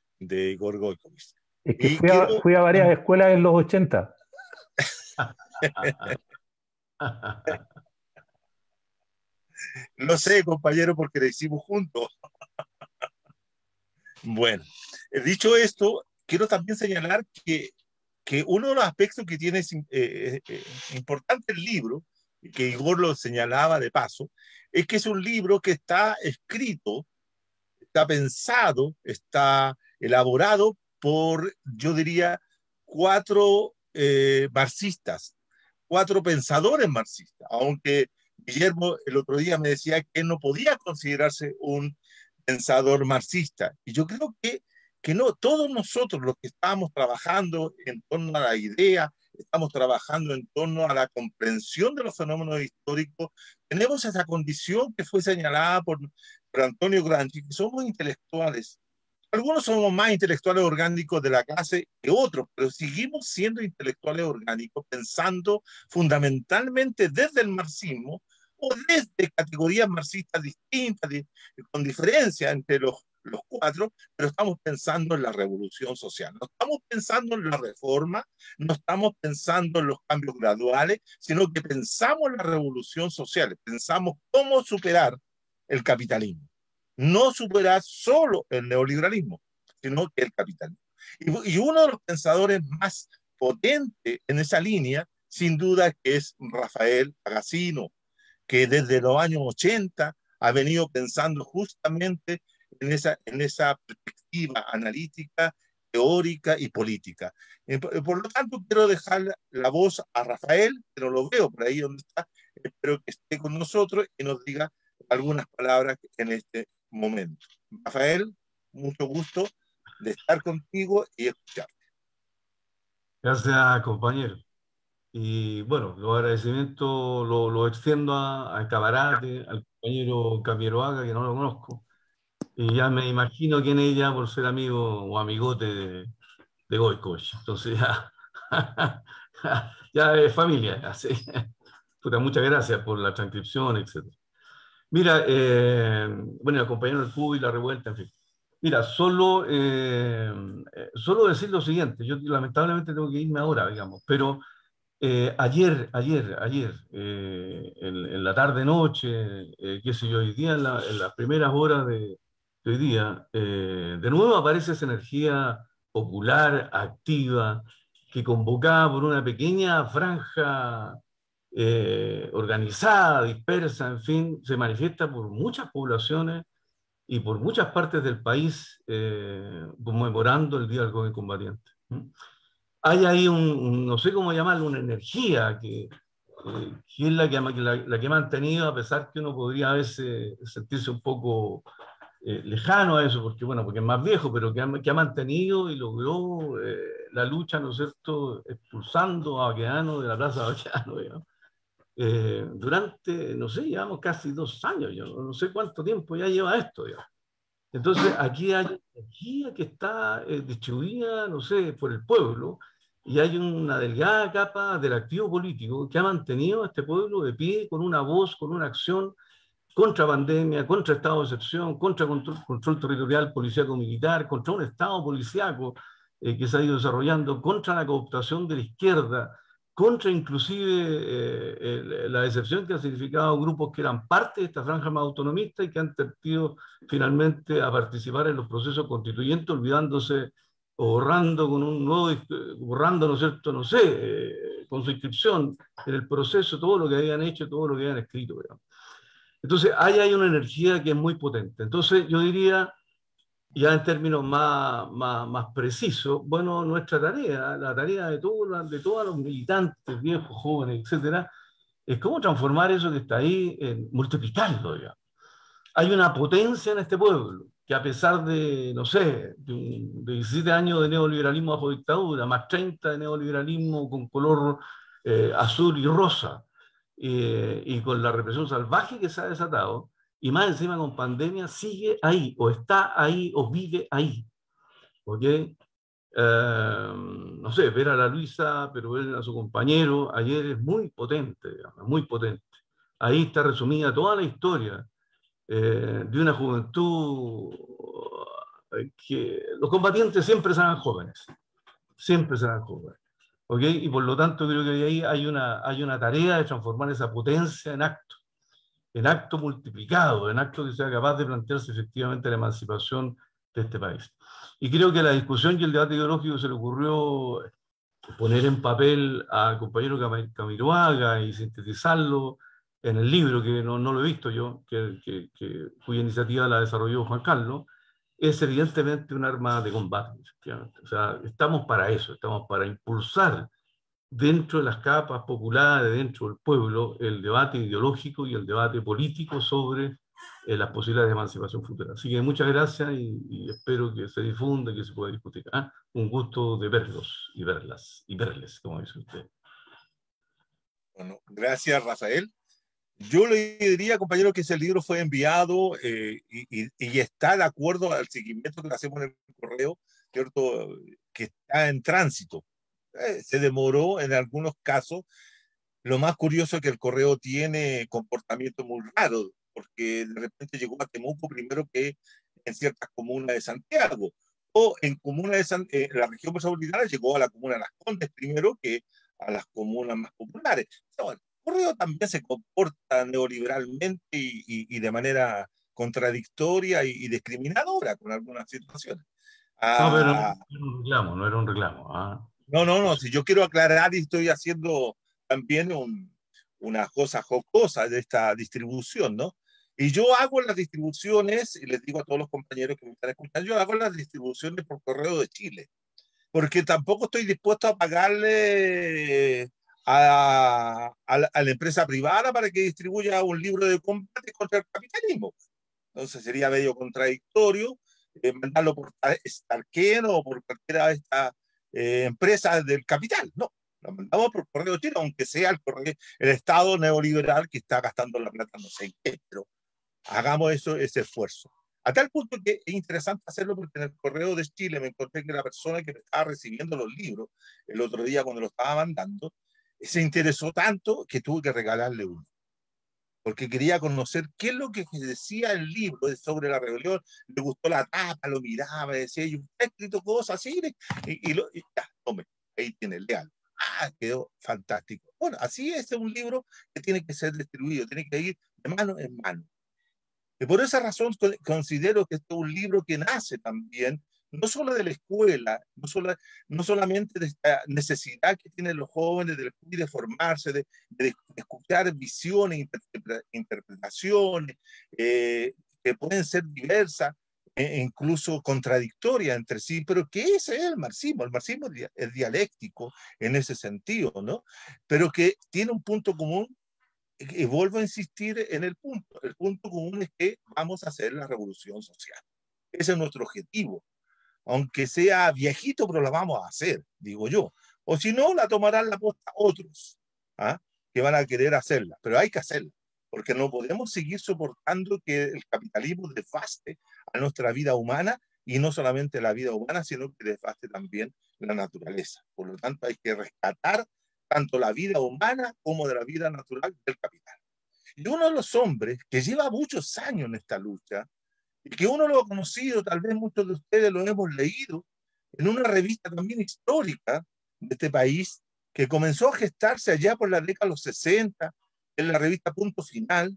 de Igor Gojkovic. Es que fui a varias escuelas en los 80. Lo sé, compañero, porque lo hicimos juntos. Bueno, dicho esto, quiero también señalar que uno de los aspectos que tiene importante el libro, y que Igor lo señalaba de paso, es que es un libro que está escrito, está pensado, está elaborado por, yo diría, 4 marxistas, 4 pensadores marxistas, aunque Guillermo el otro día me decía que no podía considerarse un pensador marxista. Y yo creo que no, todos nosotros los que estamos trabajando en torno a la idea, estamos trabajando en torno a la comprensión de los fenómenos históricos, tenemos esa condición que fue señalada por Antonio Gramsci, que somos intelectuales. Algunos somos más intelectuales orgánicos de la clase que otros, pero seguimos siendo intelectuales orgánicos, pensando fundamentalmente desde el marxismo o desde categorías marxistas distintas, con diferencia entre los 4, pero estamos pensando en la revolución social. No estamos pensando en la reforma, no estamos pensando en los cambios graduales, sino que pensamos en la revolución social, pensamos cómo superar el capitalismo. No superar solo el neoliberalismo, sino que el capitalismo. Y uno de los pensadores más potentes en esa línea, sin duda, que es Rafael Agasino, que desde los años 80 ha venido pensando justamente en esa perspectiva analítica, teórica y política. Por lo tanto, quiero dejar la voz a Rafael, que no lo veo por ahí donde está, espero que esté con nosotros y nos diga algunas palabras en este momento. Rafael, mucho gusto de estar contigo y escucharte. Gracias, compañero. Y bueno, los agradecimientos los extiendo a Cabarate, al compañero Camiroaga, que no lo conozco. Y ya me imagino quién es ella por ser amigo o amigote de Gojkovic. Entonces ya es familia. Así. Puta, muchas gracias por la transcripción, etc. Mira, bueno, el compañero del Cubo y la revuelta, en fin. Mira, solo decir lo siguiente, yo lamentablemente tengo que irme ahora, digamos, pero ayer, en la tarde-noche, qué sé yo, hoy día, en las primeras horas de hoy día, de nuevo aparece esa energía popular, activa, que convocada por una pequeña franja organizada, dispersa, en fin, se manifiesta por muchas poblaciones y por muchas partes del país conmemorando el Día del Joven Combatiente. Hay ahí no sé cómo llamarlo, una energía que es la que ha mantenido, a pesar que uno podría a veces sentirse un poco lejano a eso, porque, bueno, porque es más viejo, pero que ha mantenido y logró la lucha, ¿no es cierto?, expulsando a Baquedano de la Plaza de Baquedano, digamos. Durante, no sé, llevamos casi 2 años, yo no sé cuánto tiempo ya lleva esto, digamos. Entonces, aquí hay energía que está distribuida, no sé, por el pueblo, y hay una delgada capa del activo político que ha mantenido a este pueblo de pie con una voz, con una acción contra pandemia, contra estado de excepción, contra control territorial policíaco-militar, contra un estado policíaco que se ha ido desarrollando, contra la cooptación de la izquierda, contra inclusive la decepción que han significado grupos que eran parte de esta franja más autonomista y que han tendido finalmente a participar en los procesos constituyentes, olvidándose o borrando con un nuevo, borrando, ¿no es cierto?, no sé, con su inscripción en el proceso todo lo que habían hecho, todo lo que habían escrito, digamos. Entonces, ahí hay una energía que es muy potente. Entonces, yo diría, ya en términos más precisos, bueno, nuestra tarea, la tarea de todos los militantes, viejos, jóvenes, etcétera, es cómo transformar eso que está ahí, multiplicarlo, digamos. Hay una potencia en este pueblo, que a pesar de, no sé, de 17 años de neoliberalismo bajo dictadura, más 30 de neoliberalismo con color azul y rosa, y con la represión salvaje que se ha desatado, y más encima con pandemia, sigue ahí, o está ahí, o vive ahí. ¿Ok? No sé, ver a la Luisa, pero ver a su compañero ayer es muy potente, digamos, muy potente. Ahí está resumida toda la historia de una juventud que los combatientes siempre serán jóvenes, siempre serán jóvenes. ¿Ok? Y por lo tanto creo que ahí hay una tarea de transformar esa potencia en acto multiplicado, en acto que sea capaz de plantearse efectivamente la emancipación de este país. Y creo que la discusión y el debate ideológico se le ocurrió poner en papel al compañero Camiroaga y sintetizarlo en el libro, que no lo he visto yo, cuya iniciativa la desarrolló Juan Carlos, es evidentemente un arma de combate, efectivamente. O sea, estamos para eso, estamos para impulsar dentro de las capas populares, dentro del pueblo, el debate ideológico y el debate político sobre las posibilidades de emancipación futura. Así que muchas gracias y espero que se difunda y que se pueda discutir. Un gusto de verlos y verlas y verles, como dice usted. Bueno, gracias, Rafael. Yo le diría, compañero, que ese libro fue enviado y está de acuerdo al seguimiento que le hacemos en el correo, ¿cierto? Que está en tránsito. Se demoró en algunos casos. Lo más curioso es que el correo tiene comportamiento muy raro, porque de repente llegó a Temuco primero que en ciertas comunas de Santiago, o en la región metropolitana llegó a la comuna de Las Condes primero que a las comunas más populares. Pero el correo también se comporta neoliberalmente y de manera contradictoria y discriminadora con algunas situaciones. No, pero no Ah, era un reclamo, no era un reclamo. no, si yo quiero aclarar y estoy haciendo también una cosa jocosa de esta distribución, ¿no? Y yo hago las distribuciones, y les digo a todos los compañeros que me están escuchando, yo hago las distribuciones por correo de Chile, porque tampoco estoy dispuesto a pagarle a la empresa privada para que distribuya un libro de combate contra el capitalismo. Entonces sería medio contradictorio mandarlo por Starken o por cualquiera de estas empresas del capital. No, lo mandamos por correo chino, aunque sea el Estado neoliberal que está gastando la plata, no sé en qué, pero hagamos ese esfuerzo. A tal punto que es interesante hacerlo porque en el correo de Chile me encontré que la persona que me estaba recibiendo los libros el otro día cuando lo estaba mandando se interesó tanto que tuve que regalarle uno. porque quería conocer qué es lo que decía el libro sobre la rebelión. Le gustó la tapa, lo miraba, decía, yo he escrito cosas así, y ya, tome, ahí tiene, léalo. Ah, quedó fantástico. Bueno, así es un libro que tiene que ser distribuido, tiene que ir de mano en mano. Y por esa razón considero que este es un libro que nace también, no solo de la escuela, no solamente de esta necesidad que tienen los jóvenes de formarse, de escuchar visiones, interpretaciones, que pueden ser diversas e incluso contradictorias entre sí, pero que ese es el marxismo. El marxismo es dialéctico en ese sentido, ¿no? Pero que tiene un punto común y vuelvo a insistir en el punto. El punto común es que vamos a hacer la revolución social. Ese es nuestro objetivo. Aunque sea viejito, pero la vamos a hacer, digo yo. O si no, la tomarán la posta otros, ¿ah? Que van a querer hacerla. Pero hay que hacerla, porque no podemos seguir soportando que el capitalismo devaste a nuestra vida humana, y no solamente la vida humana, sino que devaste también la naturaleza. Por lo tanto, hay que rescatar tanto la vida humana como de la vida natural del capital. Y uno de los hombres que lleva muchos años en esta lucha, y que uno lo ha conocido, tal vez muchos de ustedes lo hemos leído, en una revista también histórica de este país, que comenzó a gestarse allá por la década de los 60, en la revista Punto Final,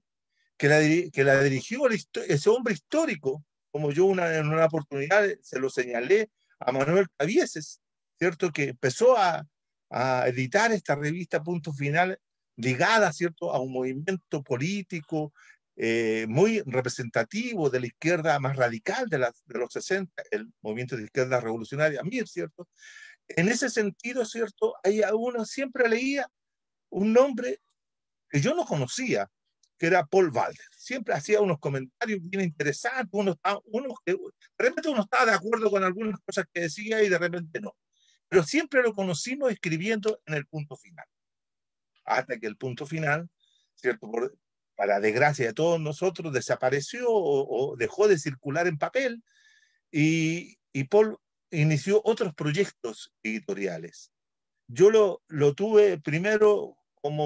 que la dirigió ese hombre histórico, como yo en una oportunidad se lo señalé a Manuel Cabieses, ¿cierto? Que empezó a editar esta revista Punto Final, ligada, ¿cierto?, a un movimiento político muy representativo de la izquierda más radical de los 60, el movimiento de izquierda revolucionaria, MIR, ¿cierto? En ese sentido, ¿cierto?, ahí uno siempre leía un nombre que yo no conocía, que era Paul Walder. Siempre hacía unos comentarios bien interesantes, de repente uno estaba de acuerdo con algunas cosas que decía y de repente no. Pero siempre lo conocimos escribiendo en el Punto Final. Hasta que el Punto Final, ¿cierto?, para desgracia de todos nosotros, desapareció o dejó de circular en papel, y Paul inició otros proyectos editoriales. Yo lo tuve primero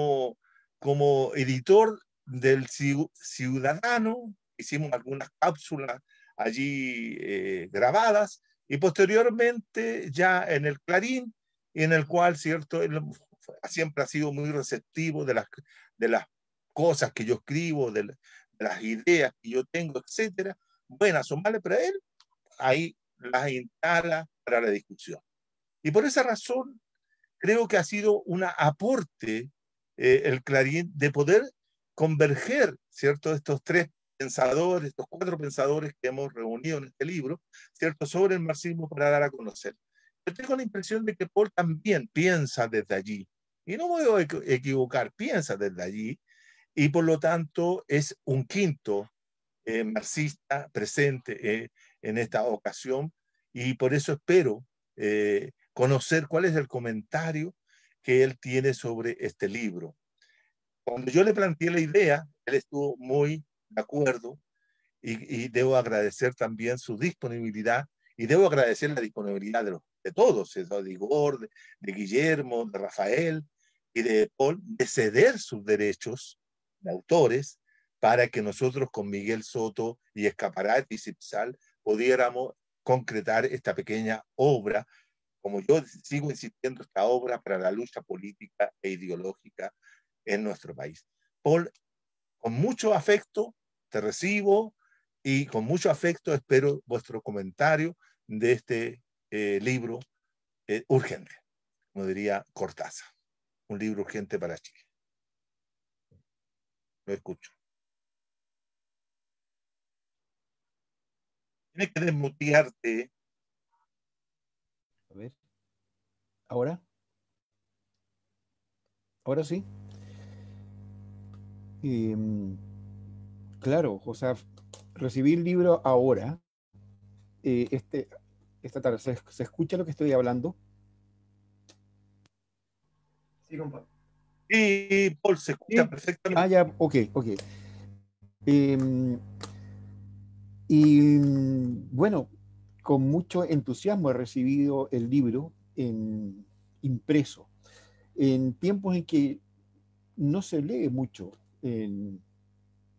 como editor del Ciudadano, hicimos algunas cápsulas allí grabadas, y posteriormente ya en el Clarín, en el cual, ¿cierto?, él siempre ha sido muy receptivo de las cosas que yo escribo, de las ideas que yo tengo, etcétera, buenas o malas, pero él ahí las instala para la discusión. Y por esa razón creo que ha sido un aporte el Clarín de poder converger, ¿cierto?, estos tres pensadores, estos cuatro pensadores que hemos reunido en este libro, ¿cierto?, sobre el marxismo para dar a conocer. Yo tengo la impresión de que Paul también piensa desde allí, y no me voy a equivocar, piensa desde allí, y por lo tanto es un quinto marxista presente en esta ocasión, y por eso espero conocer cuál es el comentario que él tiene sobre este libro. Cuando yo le planteé la idea, él estuvo muy de acuerdo, y debo agradecer también su disponibilidad, y debo agradecer la disponibilidad de todos, de Igor, de Guillermo, de Rafael y de Paul, de ceder sus derechos de autores para que nosotros con Miguel Soto y Escaparate y Cipsal pudiéramos concretar esta pequeña obra, como yo sigo insistiendo, esta obra para la lucha política e ideológica en nuestro país. Paul, con mucho afecto te recibo, y con mucho afecto espero vuestro comentario de este libro urgente, como diría Cortázar, un libro urgente para Chile. Lo escucho. Tienes que desmutearte. A ver. ¿Ahora? ¿Ahora sí? Claro, o sea, recibí el libro ahora, esta tarde. ¿Se escucha lo que estoy hablando? Sí, compa. Sí, Paul, se escucha Sí. perfectamente. Ah, ya, ok. Y bueno, con mucho entusiasmo he recibido el libro impreso, en tiempos en que no se lee mucho en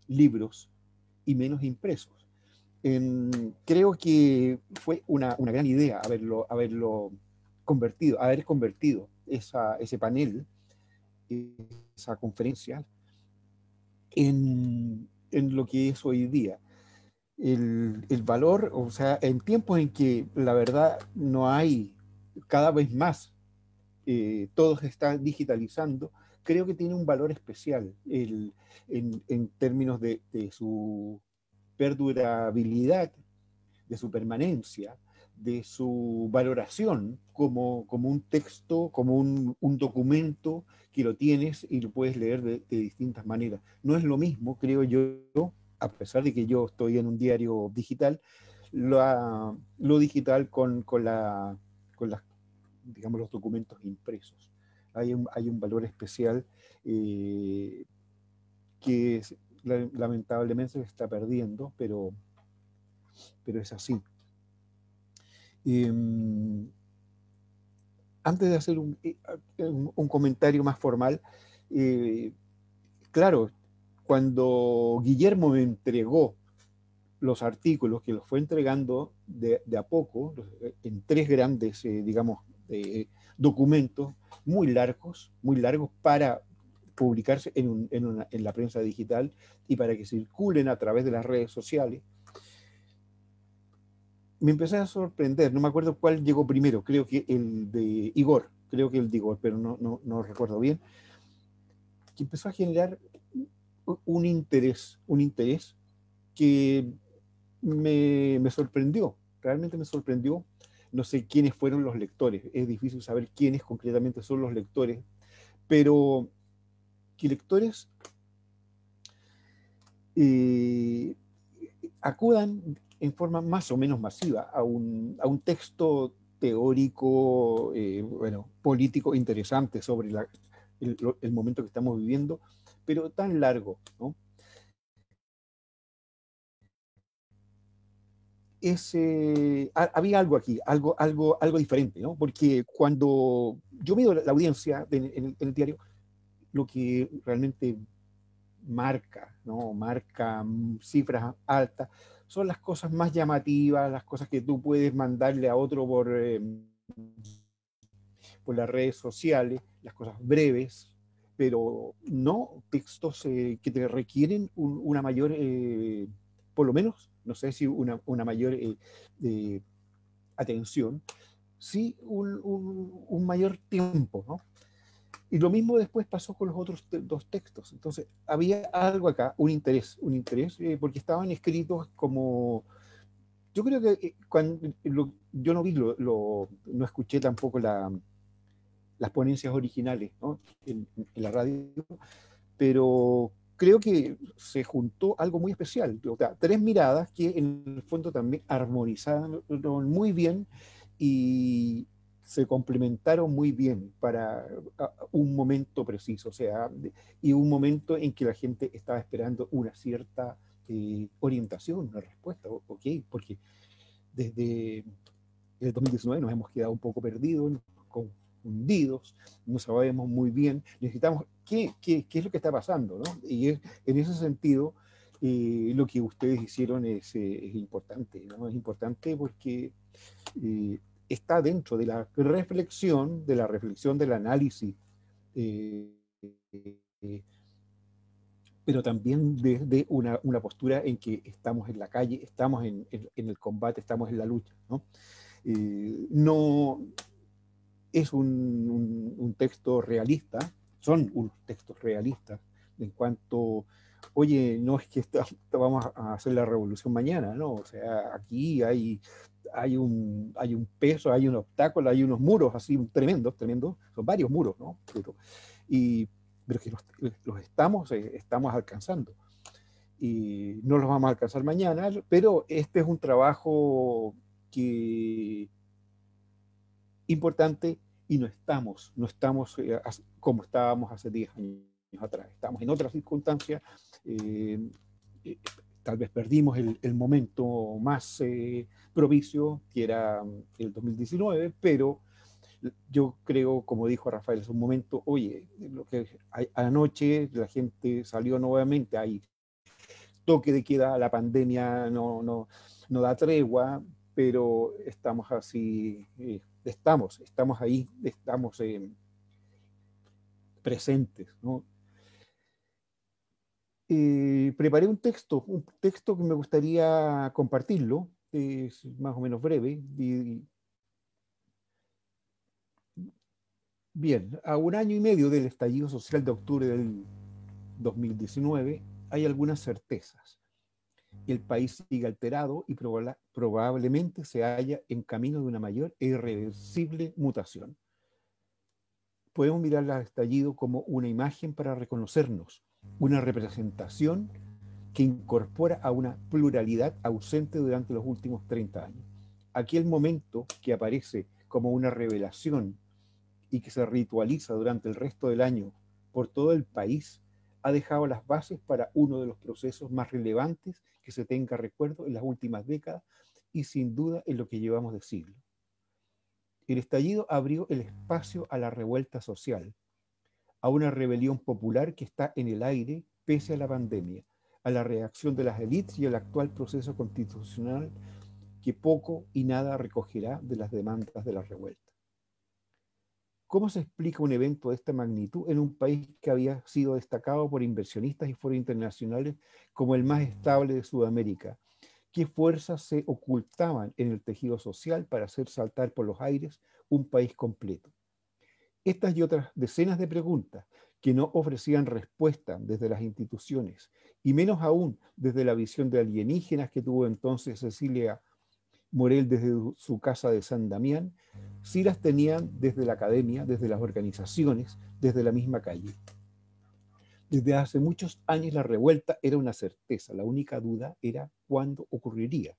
libros y menos impresos. Creo que fue una gran idea haber convertido ese panel, esa conferencia, en lo que es hoy día. El valor, o sea, en tiempos en que la verdad no hay cada vez más, todo se está digitalizando, creo que tiene un valor especial en términos de su perdurabilidad, de su permanencia, de su valoración como un texto, como un documento que lo tienes y lo puedes leer de distintas maneras. No es lo mismo, creo yo, a pesar de que yo estoy en un diario digital, lo digital con las, digamos, los documentos impresos. Hay un valor especial que lamentablemente se está perdiendo, pero es así. Antes de hacer un comentario más formal, claro, cuando Guillermo me entregó los artículos, que los fue entregando de a poco, en 3 grandes, digamos, documentos muy largos para publicarse en la prensa digital y para que circulen a través de las redes sociales, me empecé a sorprender. No me acuerdo cuál llegó primero, creo que el de Igor, pero no recuerdo bien, que empezó a generar un interés que me sorprendió, realmente me sorprendió. No sé quiénes fueron los lectores, es difícil saber quiénes concretamente son los lectores, pero que lectores acudan en forma más o menos masiva a un texto teórico, político interesante sobre el momento que estamos viviendo, pero tan largo, ¿no? Había algo aquí, algo diferente, ¿no? Porque cuando yo mido la audiencia en el diario, lo que realmente marca, ¿no? Marca cifras altas, son las cosas más llamativas, las cosas que tú puedes mandarle a otro por las redes sociales, las cosas breves, pero no textos que te requieren una mayor, por lo menos, no sé si una mayor atención, sí un mayor tiempo, ¿no? Y lo mismo después pasó con los otros 2 textos. Entonces, había algo acá, un interés, porque estaban escritos como... Yo creo que yo no vi, no escuché tampoco las ponencias originales, ¿no? en la radio, pero creo que se juntó algo muy especial. O sea, 3 miradas que en el fondo también armonizaron muy bien y se complementaron muy bien para un momento preciso, o sea, y un momento en que la gente estaba esperando una cierta orientación, una respuesta, ¿ok? Porque desde el 2019 nos hemos quedado un poco perdidos, confundidos, no sabemos muy bien, necesitamos qué es lo que está pasando, ¿no? Y en ese sentido, lo que ustedes hicieron es importante, ¿no? Es importante porque está dentro de la reflexión, del análisis, pero también desde una postura en que estamos en la calle, estamos en el combate, estamos en la lucha, ¿no? No es un texto realista, son unos textos realistas en cuanto, oye, no es que vamos a hacer la revolución mañana, ¿no? O sea, aquí hay un peso, hay un obstáculo, hay unos muros así tremendos, son varios muros, ¿no? Pero que los estamos alcanzando. Y no los vamos a alcanzar mañana, pero este es un trabajo importante y no estamos como estábamos hace 10 años atrás. Estamos en otras circunstancias. Tal vez perdimos el momento más propicio, que era el 2019, pero yo creo, como dijo Rafael, es un momento, oye, anoche la gente salió nuevamente, hay toque de queda, la pandemia no da tregua, pero estamos así, estamos ahí, estamos presentes, ¿no? Preparé un texto que me gustaría compartirlo, es más o menos breve. Bien, a un año y medio del estallido social de octubre del 2019, hay algunas certezas. El país sigue alterado y probablemente se halla en camino de una mayor e irreversible mutación. Podemos mirar al estallido como una imagen para reconocernos, una representación que incorpora a una pluralidad ausente durante los últimos 30 años. Aquel momento que aparece como una revelación y que se ritualiza durante el resto del año por todo el país, ha dejado las bases para uno de los procesos más relevantes que se tenga recuerdo en las últimas décadas y sin duda en lo que llevamos de siglo. El estallido abrió el espacio a la revuelta social, a una rebelión popular que está en el aire pese a la pandemia, a la reacción de las élites y al actual proceso constitucional que poco y nada recogerá de las demandas de la revuelta. ¿Cómo se explica un evento de esta magnitud en un país que había sido destacado por inversionistas y foros internacionales como el más estable de Sudamérica? ¿Qué fuerzas se ocultaban en el tejido social para hacer saltar por los aires un país completo? Estas y otras decenas de preguntas que no ofrecían respuesta desde las instituciones, y menos aún desde la visión de alienígenas que tuvo entonces Cecilia Morel desde su casa de San Damián, sí las tenían desde la academia, desde las organizaciones, desde la misma calle. Desde hace muchos años la revuelta era una certeza, la única duda era cuándo ocurriría.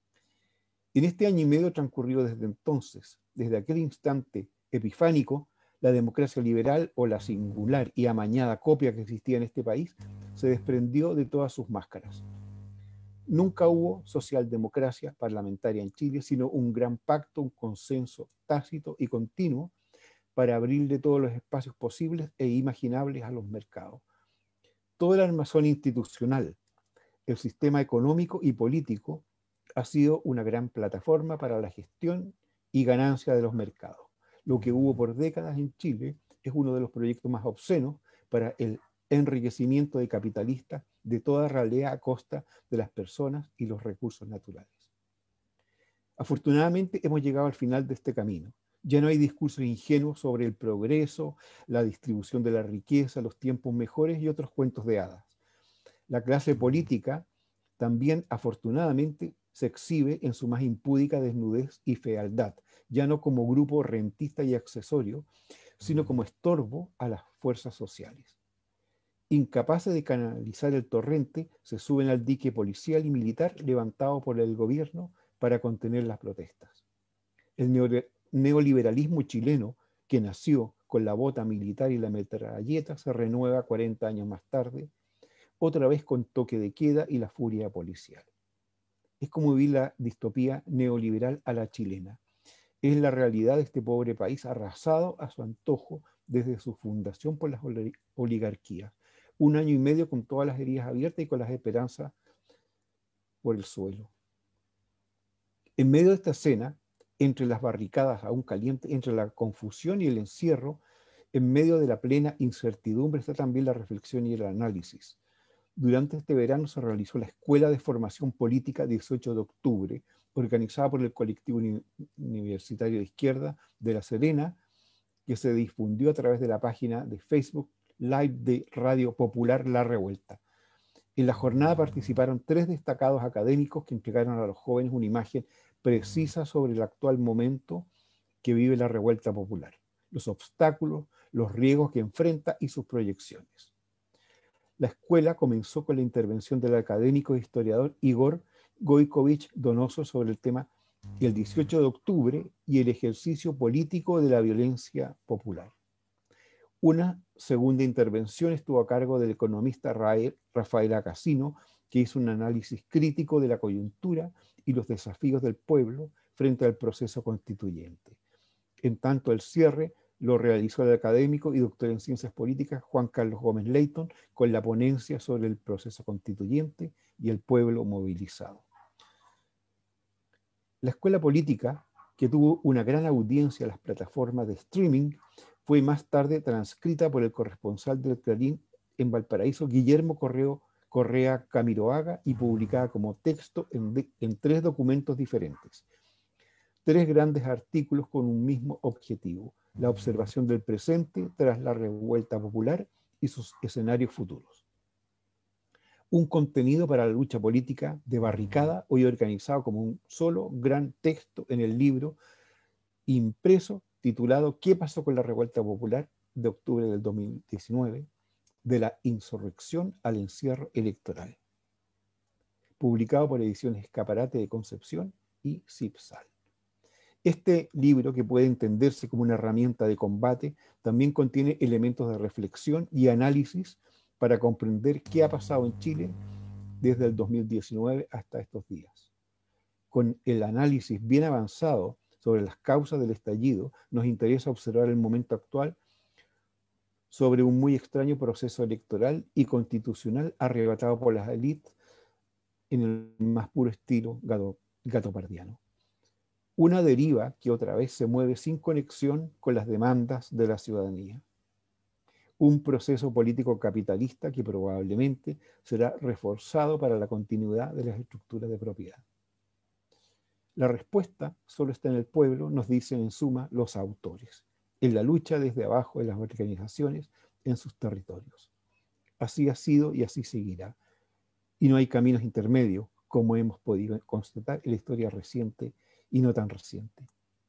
En este año y medio transcurrido desde entonces, desde aquel instante epifánico, la democracia liberal o la singular y amañada copia que existía en este país se desprendió de todas sus máscaras. Nunca hubo socialdemocracia parlamentaria en Chile, sino un gran pacto, un consenso tácito y continuo para abrirle todos los espacios posibles e imaginables a los mercados. Todo el armazón institucional, el sistema económico y político ha sido una gran plataforma para la gestión y ganancia de los mercados. Lo que hubo por décadas en Chile es uno de los proyectos más obscenos para el enriquecimiento de capitalistas de toda ralea a costa de las personas y los recursos naturales. Afortunadamente hemos llegado al final de este camino. Ya no hay discursos ingenuos sobre el progreso, la distribución de la riqueza, los tiempos mejores y otros cuentos de hadas. La clase política también, afortunadamente, se exhibe en su más impúdica desnudez y fealdad, ya no como grupo rentista y accesorio, sino como estorbo a las fuerzas sociales. Incapaces de canalizar el torrente, se suben al dique policial y militar levantado por el gobierno para contener las protestas. El neoliberalismo chileno, que nació con la bota militar y la metralleta, se renueva 40 años más tarde, otra vez con toque de queda y la furia policial. Es como vivir la distopía neoliberal a la chilena. Es la realidad de este pobre país arrasado a su antojo desde su fundación por las oligarquías. Un año y medio con todas las heridas abiertas y con las esperanzas por el suelo. En medio de esta escena, entre las barricadas aún calientes, entre la confusión y el encierro, en medio de la plena incertidumbre está también la reflexión y el análisis. Durante este verano se realizó la Escuela de Formación Política 18 de octubre, organizada por el colectivo universitario de izquierda de La Serena, que se difundió a través de la página de Facebook Live de Radio Popular La Revuelta. En la jornada participaron 3 destacados académicos que entregaron a los jóvenes una imagen precisa sobre el actual momento que vive la revuelta popular, los obstáculos, los riesgos que enfrenta y sus proyecciones. La escuela comenzó con la intervención del académico e historiador Igor Goikovich Donoso sobre el tema el 18 de octubre y el ejercicio político de la violencia popular. Una segunda intervención estuvo a cargo del economista Rafael Acasino, que hizo un análisis crítico de la coyuntura y los desafíos del pueblo frente al proceso constituyente. En tanto, el cierre Lo realizó el académico y doctor en Ciencias Políticas Juan Carlos Gómez Leighton con la ponencia sobre el proceso constituyente y el pueblo movilizado. La Escuela Política, que tuvo una gran audiencia en las plataformas de streaming, fue más tarde transcrita por el corresponsal del Clarín en Valparaíso, Guillermo Correa Camiroaga, y publicada como texto en 3 documentos diferentes. 3 grandes artículos con un mismo objetivo: la observación del presente tras la revuelta popular y sus escenarios futuros. Un contenido para la lucha política de barricada, hoy organizado como un solo gran texto en el libro impreso titulado ¿Qué pasó con la revuelta popular?, de octubre del 2019, de la insurrección al encierro electoral, publicado por Ediciones Escaparate de Concepción y CIPSAL. Este libro, que puede entenderse como una herramienta de combate, también contiene elementos de reflexión y análisis para comprender qué ha pasado en Chile desde el 2019 hasta estos días. Con el análisis bien avanzado sobre las causas del estallido, nos interesa observar el momento actual sobre un muy extraño proceso electoral y constitucional arrebatado por las élites en el más puro estilo gatopardiano. Una deriva que otra vez se mueve sin conexión con las demandas de la ciudadanía. Un proceso político capitalista que probablemente será reforzado para la continuidad de las estructuras de propiedad. La respuesta solo está en el pueblo, nos dicen en suma los autores, en la lucha desde abajo de las organizaciones en sus territorios. Así ha sido y así seguirá. Y no hay caminos intermedios, como hemos podido constatar en la historia reciente y no tan reciente.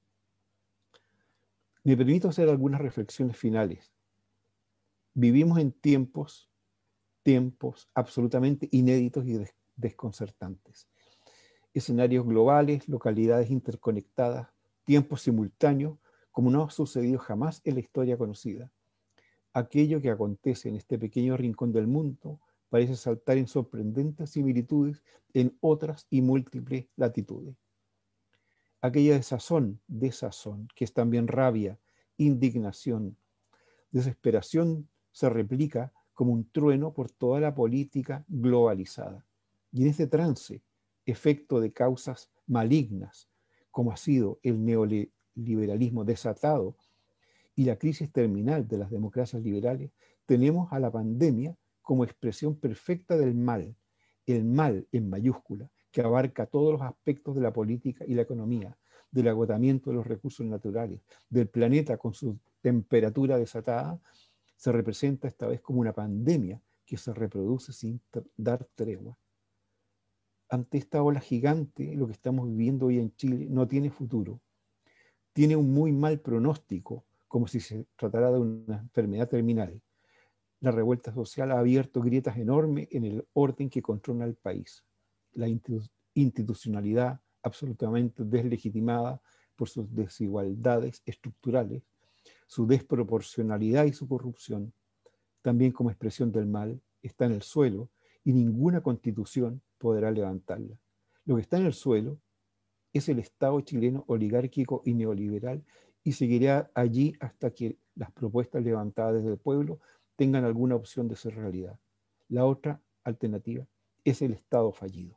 Me permito hacer algunas reflexiones finales. Vivimos en tiempos absolutamente inéditos y desconcertantes. Escenarios globales, localidades interconectadas, tiempos simultáneos, como no ha sucedido jamás en la historia conocida. Aquello que acontece en este pequeño rincón del mundo parece saltar en sorprendentes similitudes en otras y múltiples latitudes. Aquella desazón, que es también rabia, indignación, desesperación, se replica como un trueno por toda la política globalizada. Y en este trance, efecto de causas malignas, como ha sido el neoliberalismo desatado y la crisis terminal de las democracias liberales, tenemos a la pandemia como expresión perfecta del mal, el mal en mayúscula, que abarca todos los aspectos de la política y la economía, del agotamiento de los recursos naturales, del planeta con su temperatura desatada, se representa esta vez como una pandemia que se reproduce sin dar tregua. Ante esta ola gigante, lo que estamos viviendo hoy en Chile no tiene futuro. Tiene un muy mal pronóstico, como si se tratara de una enfermedad terminal. La revuelta social ha abierto grietas enormes en el orden que controla el país. La institucionalidad absolutamente deslegitimada por sus desigualdades estructurales, su desproporcionalidad y su corrupción, también como expresión del mal, está en el suelo y ninguna constitución podrá levantarla. Lo que está en el suelo es el Estado chileno oligárquico y neoliberal y seguirá allí hasta que las propuestas levantadas desde el pueblo tengan alguna opción de ser realidad. La otra alternativa es el Estado fallido.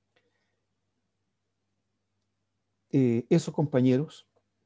Eso, compañeros,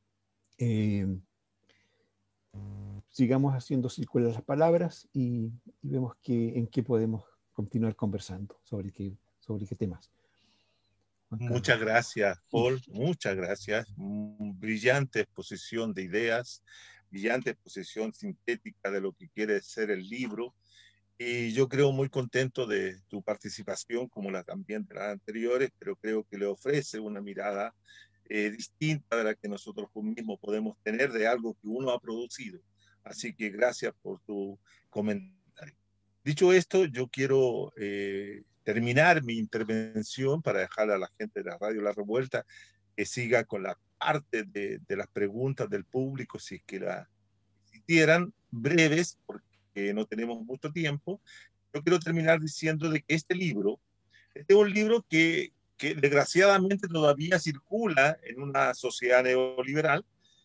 sigamos haciendo circular las palabras y vemos en qué podemos continuar conversando, sobre qué temas. Muchas gracias, Paul, muchas gracias. Brillante exposición de ideas, brillante exposición sintética de lo que quiere ser el libro. Y yo creo muy contento de tu participación, como la también de las anteriores, pero creo que le ofrece una mirada distinta de la que nosotros mismos podemos tener de algo que uno ha producido. Así que gracias por tu comentario. Dicho esto, yo quiero terminar mi intervención para dejar a la gente de la Radio La Revuelta que siga con la parte de las preguntas del público, si es que la existieran, breves, porque no tenemos mucho tiempo. Yo quiero terminar diciendo de que este es un libro que desgraciadamente todavía circula en una sociedad neoliberal,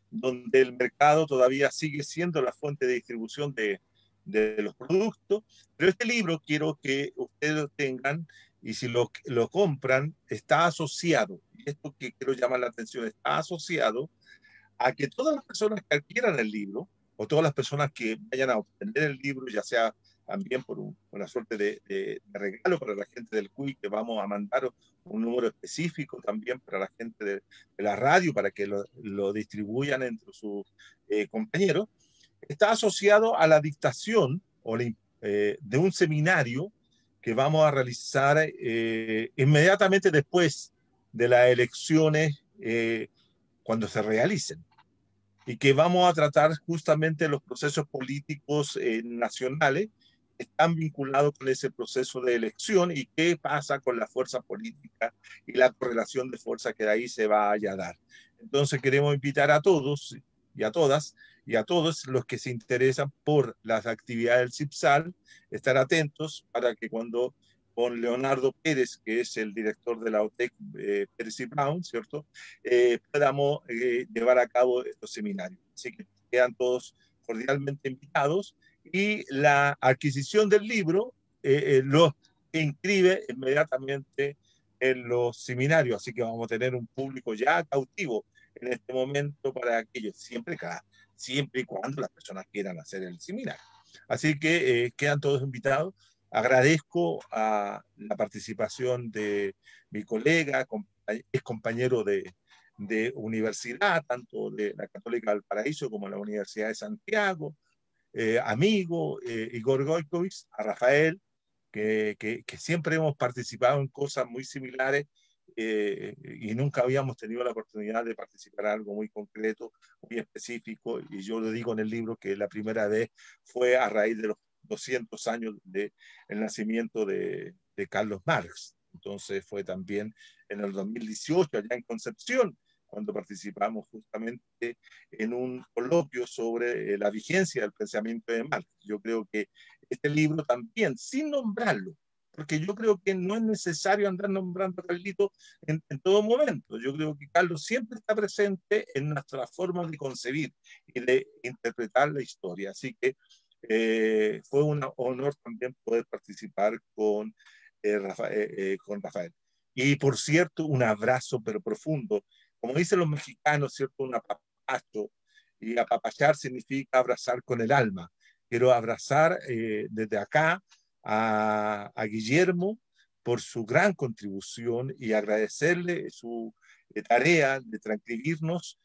donde el mercado todavía sigue siendo la fuente de distribución de los productos, pero este libro quiero que ustedes lo tengan y si lo compran, está asociado, y esto que quiero llamar la atención, está asociado a que todas las personas que adquieran el libro, o todas las personas que vayan a obtener el libro, ya sea también por una suerte de regalo para la gente del CUI, que vamos a mandar un número específico también para la gente de la radio, para que lo distribuyan entre sus compañeros, está asociado a la dictación de un seminario que vamos a realizar inmediatamente después de las elecciones cuando se realicen y que vamos a tratar justamente los procesos políticos nacionales que están vinculados con ese proceso de elección y qué pasa con la fuerza política y la correlación de fuerza que de ahí se vaya a dar. Entonces queremos invitar a todos y a todas y a todos los que se interesan por las actividades del CIPSAL, estar atentos para que cuando con Leonardo Pérez, que es el director de la OTEC, Pérez y Brown, ¿cierto? Podamos llevar a cabo estos seminarios. Así que quedan todos cordialmente invitados y la adquisición del libro lo inscribe inmediatamente en los seminarios, así que vamos a tener un público ya cautivo en este momento para aquellos, siempre y cuando las personas quieran hacer el seminario. Así que quedan todos invitados. Agradezco a la participación de mi colega, es compañero de universidad, tanto de la Católica del Paraíso como la Universidad de Santiago, amigo Igor Goikovich, a Rafael, que siempre hemos participado en cosas muy similares y nunca habíamos tenido la oportunidad de participar en algo muy concreto, muy específico, y yo lo digo en el libro que la primera vez fue a raíz de los 200 años del nacimiento de Carlos Marx. Entonces fue también en el 2018, allá en Concepción, cuando participamos justamente en un coloquio sobre la vigencia del pensamiento de Marx. Yo creo que este libro también, sin nombrarlo, porque yo creo que no es necesario andar nombrando a Carlito en todo momento. Yo creo que Carlos siempre está presente en nuestra forma de concebir y de interpretar la historia. Así que fue un honor también poder participar con Rafael. Y por cierto, un abrazo pero profundo. Como dicen los mexicanos, ¿cierto? Un apapacho. Y apapachar significa abrazar con el alma. Quiero abrazar desde acá a Guillermo por su gran contribución y agradecerle su tarea de transcribirnos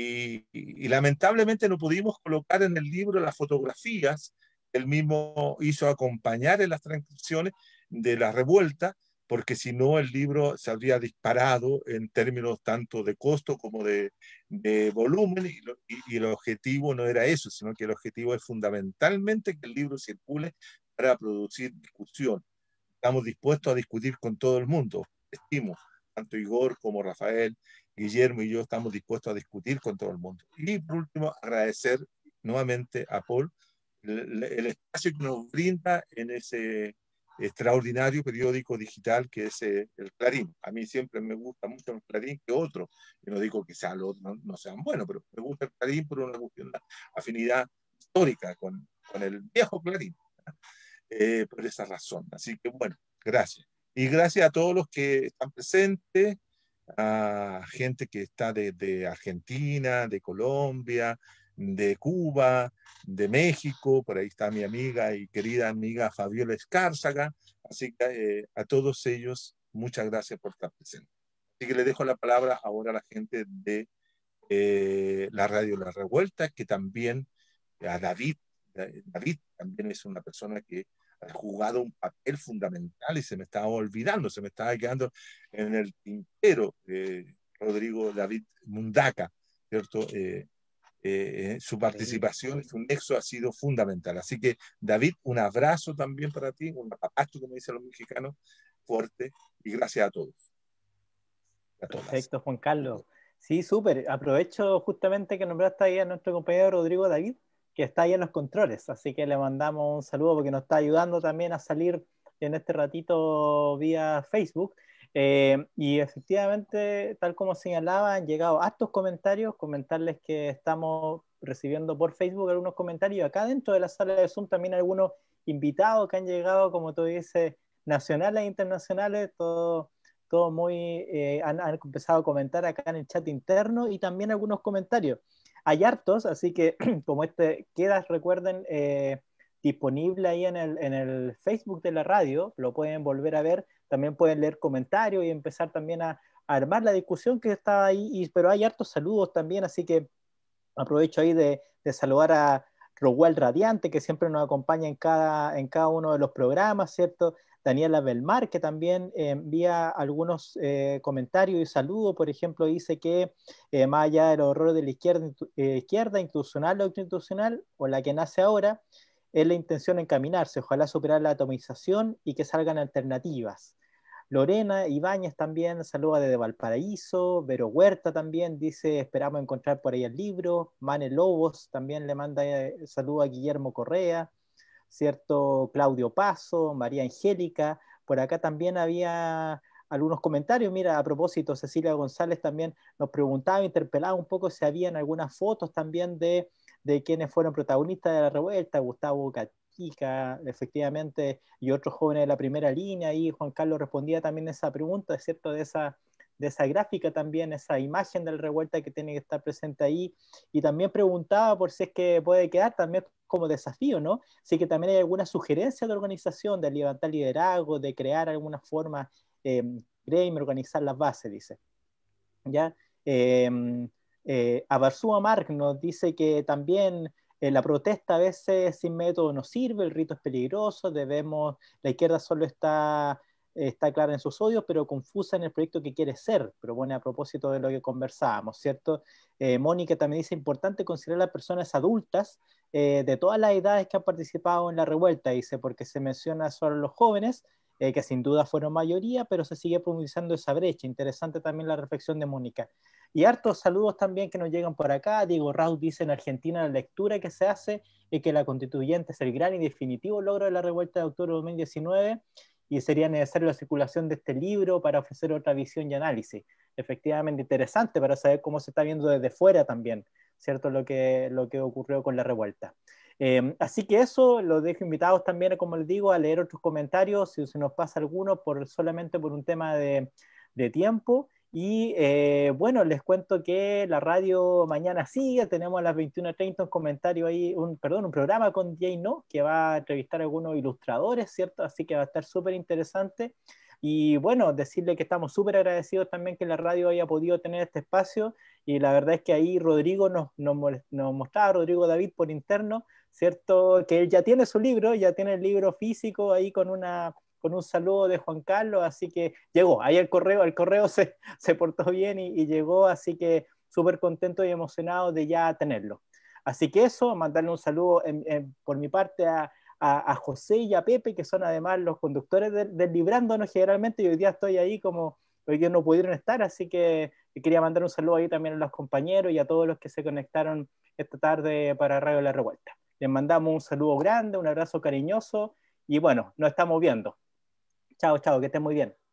y lamentablemente no pudimos colocar en el libro las fotografías que él mismo hizo acompañar en las transcripciones de la revuelta, porque si no el libro se habría disparado en términos tanto de costo como de volumen, y el objetivo no era eso, sino que el objetivo es fundamentalmente que el libro circule para producir discusión. Estamos dispuestos a discutir con todo el mundo, estimo, tanto Igor como Rafael, Guillermo y yo estamos dispuestos a discutir con todo el mundo. Y por último, agradecer nuevamente a Paul el espacio que nos brinda en ese extraordinario periódico digital que es el Clarín. A mí siempre me gusta mucho el Clarín que otro, y no digo que sean los otros no sean buenos, pero me gusta el Clarín por una afinidad histórica con el viejo Clarín, por esa razón. Así que bueno, gracias. Y gracias a todos los que están presentes, a gente que está de Argentina, de Colombia, de Cuba, de México, por ahí está mi amiga y querida amiga Fabiola Escárzaga, así que a todos ellos, muchas gracias por estar presentes. Así que le dejo la palabra ahora a la gente de la Radio La Revuelta, que también a David también es una persona que ha jugado un papel fundamental y se me estaba olvidando, se me estaba quedando en el tintero, Rodrigo David Mundaca, ¿cierto? Su participación, su nexo ha sido fundamental. Así que, David, un abrazo también para ti, un apapacho, como dicen los mexicanos, fuerte, y gracias a todos. A todas. Perfecto, Juan Carlos. Sí, súper. Aprovecho justamente que nombraste ahí a nuestro compañero Rodrigo David, que está ahí en los controles, así que le mandamos un saludo porque nos está ayudando también a salir en este ratito vía Facebook. Y efectivamente, tal como señalaba, han llegado hartos comentarios, comentarles que estamos recibiendo por Facebook algunos comentarios, acá dentro de la sala de Zoom también algunos invitados que han llegado, como tú dices, nacionales e internacionales, todo muy, han empezado a comentar acá en el chat interno y también algunos comentarios. Hay hartos, así que como queda, recuerden, disponible ahí en el Facebook de la radio, lo pueden volver a ver, también pueden leer comentarios y empezar también a armar la discusión que está ahí, pero hay hartos saludos también, así que aprovecho ahí de saludar a Roguel Radiante, que siempre nos acompaña en cada uno de los programas, ¿cierto? Daniela Belmar, que también envía algunos comentarios y saludos, por ejemplo, dice que más allá de los horrores de la izquierda institucional o institucional, o la que nace ahora, es la intención encaminarse, ojalá superar la atomización y que salgan alternativas. Lorena Ibáñez también saluda desde Valparaíso, Vero Huerta también dice, esperamos encontrar por ahí el libro, Mane Lobos también le manda saludo a Guillermo Correa, ¿cierto? Claudio Paso, María Angélica, por acá también había algunos comentarios, mira, a propósito, Cecilia González también nos preguntaba, interpelaba un poco si habían algunas fotos también de quienes fueron protagonistas de la revuelta, Gustavo Gatica, efectivamente, y otros jóvenes de la primera línea, y Juan Carlos respondía también a esa pregunta, es cierto, de esa gráfica también, esa imagen de la revuelta que tiene que estar presente ahí, y también preguntaba por si es que puede quedar también como desafío, ¿no? Sí que también hay alguna sugerencia de organización, de levantar liderazgo, de crear alguna forma, gremio, organizar las bases, dice. ¿Ya? Abarzúa Mark nos dice que también la protesta a veces sin método no sirve, el rito es peligroso, la izquierda solo está clara en sus odios, pero confusa en el proyecto que quiere ser, propone a propósito de lo que conversábamos, ¿cierto? Mónica también dice, importante considerar a las personas adultas de todas las edades que han participado en la revuelta, dice, porque se menciona solo a los jóvenes, que sin duda fueron mayoría, pero se sigue profundizando esa brecha. Interesante también la reflexión de Mónica. Y hartos saludos también que nos llegan por acá. Diego Raúl dice, en Argentina la lectura que se hace es que la constituyente es el gran y definitivo logro de la revuelta de octubre de 2019 y sería necesaria la circulación de este libro para ofrecer otra visión y análisis. Efectivamente interesante para saber cómo se está viendo desde fuera también, ¿cierto? Lo que ocurrió con la revuelta. Así que eso, los dejo invitados también, como les digo, a leer otros comentarios, si se nos pasa alguno, solamente por un tema de tiempo. Y bueno, les cuento que la radio mañana sigue, tenemos a las 21:30 un comentario ahí, un programa con Jay No, que va a entrevistar a algunos ilustradores, ¿cierto? Así que va a estar súper interesante. Y bueno, decirle que estamos súper agradecidos también que la radio haya podido tener este espacio. Y la verdad es que ahí Rodrigo nos mostraba, Rodrigo David por interno, ¿cierto? Que él ya tiene su libro, ya tiene el libro físico ahí con un saludo de Juan Carlos, así que llegó, ahí el correo se portó bien y llegó, así que súper contento y emocionado de ya tenerlo. Así que eso, mandarle un saludo por mi parte a José y a Pepe, que son además los conductores del Librándonos generalmente, y hoy día estoy ahí como hoy día no pudieron estar, así que quería mandar un saludo ahí también a los compañeros y a todos los que se conectaron esta tarde para Radio La Revuelta. Les mandamos un saludo grande, un abrazo cariñoso y bueno, nos estamos viendo. Chao, chao, que estén muy bien.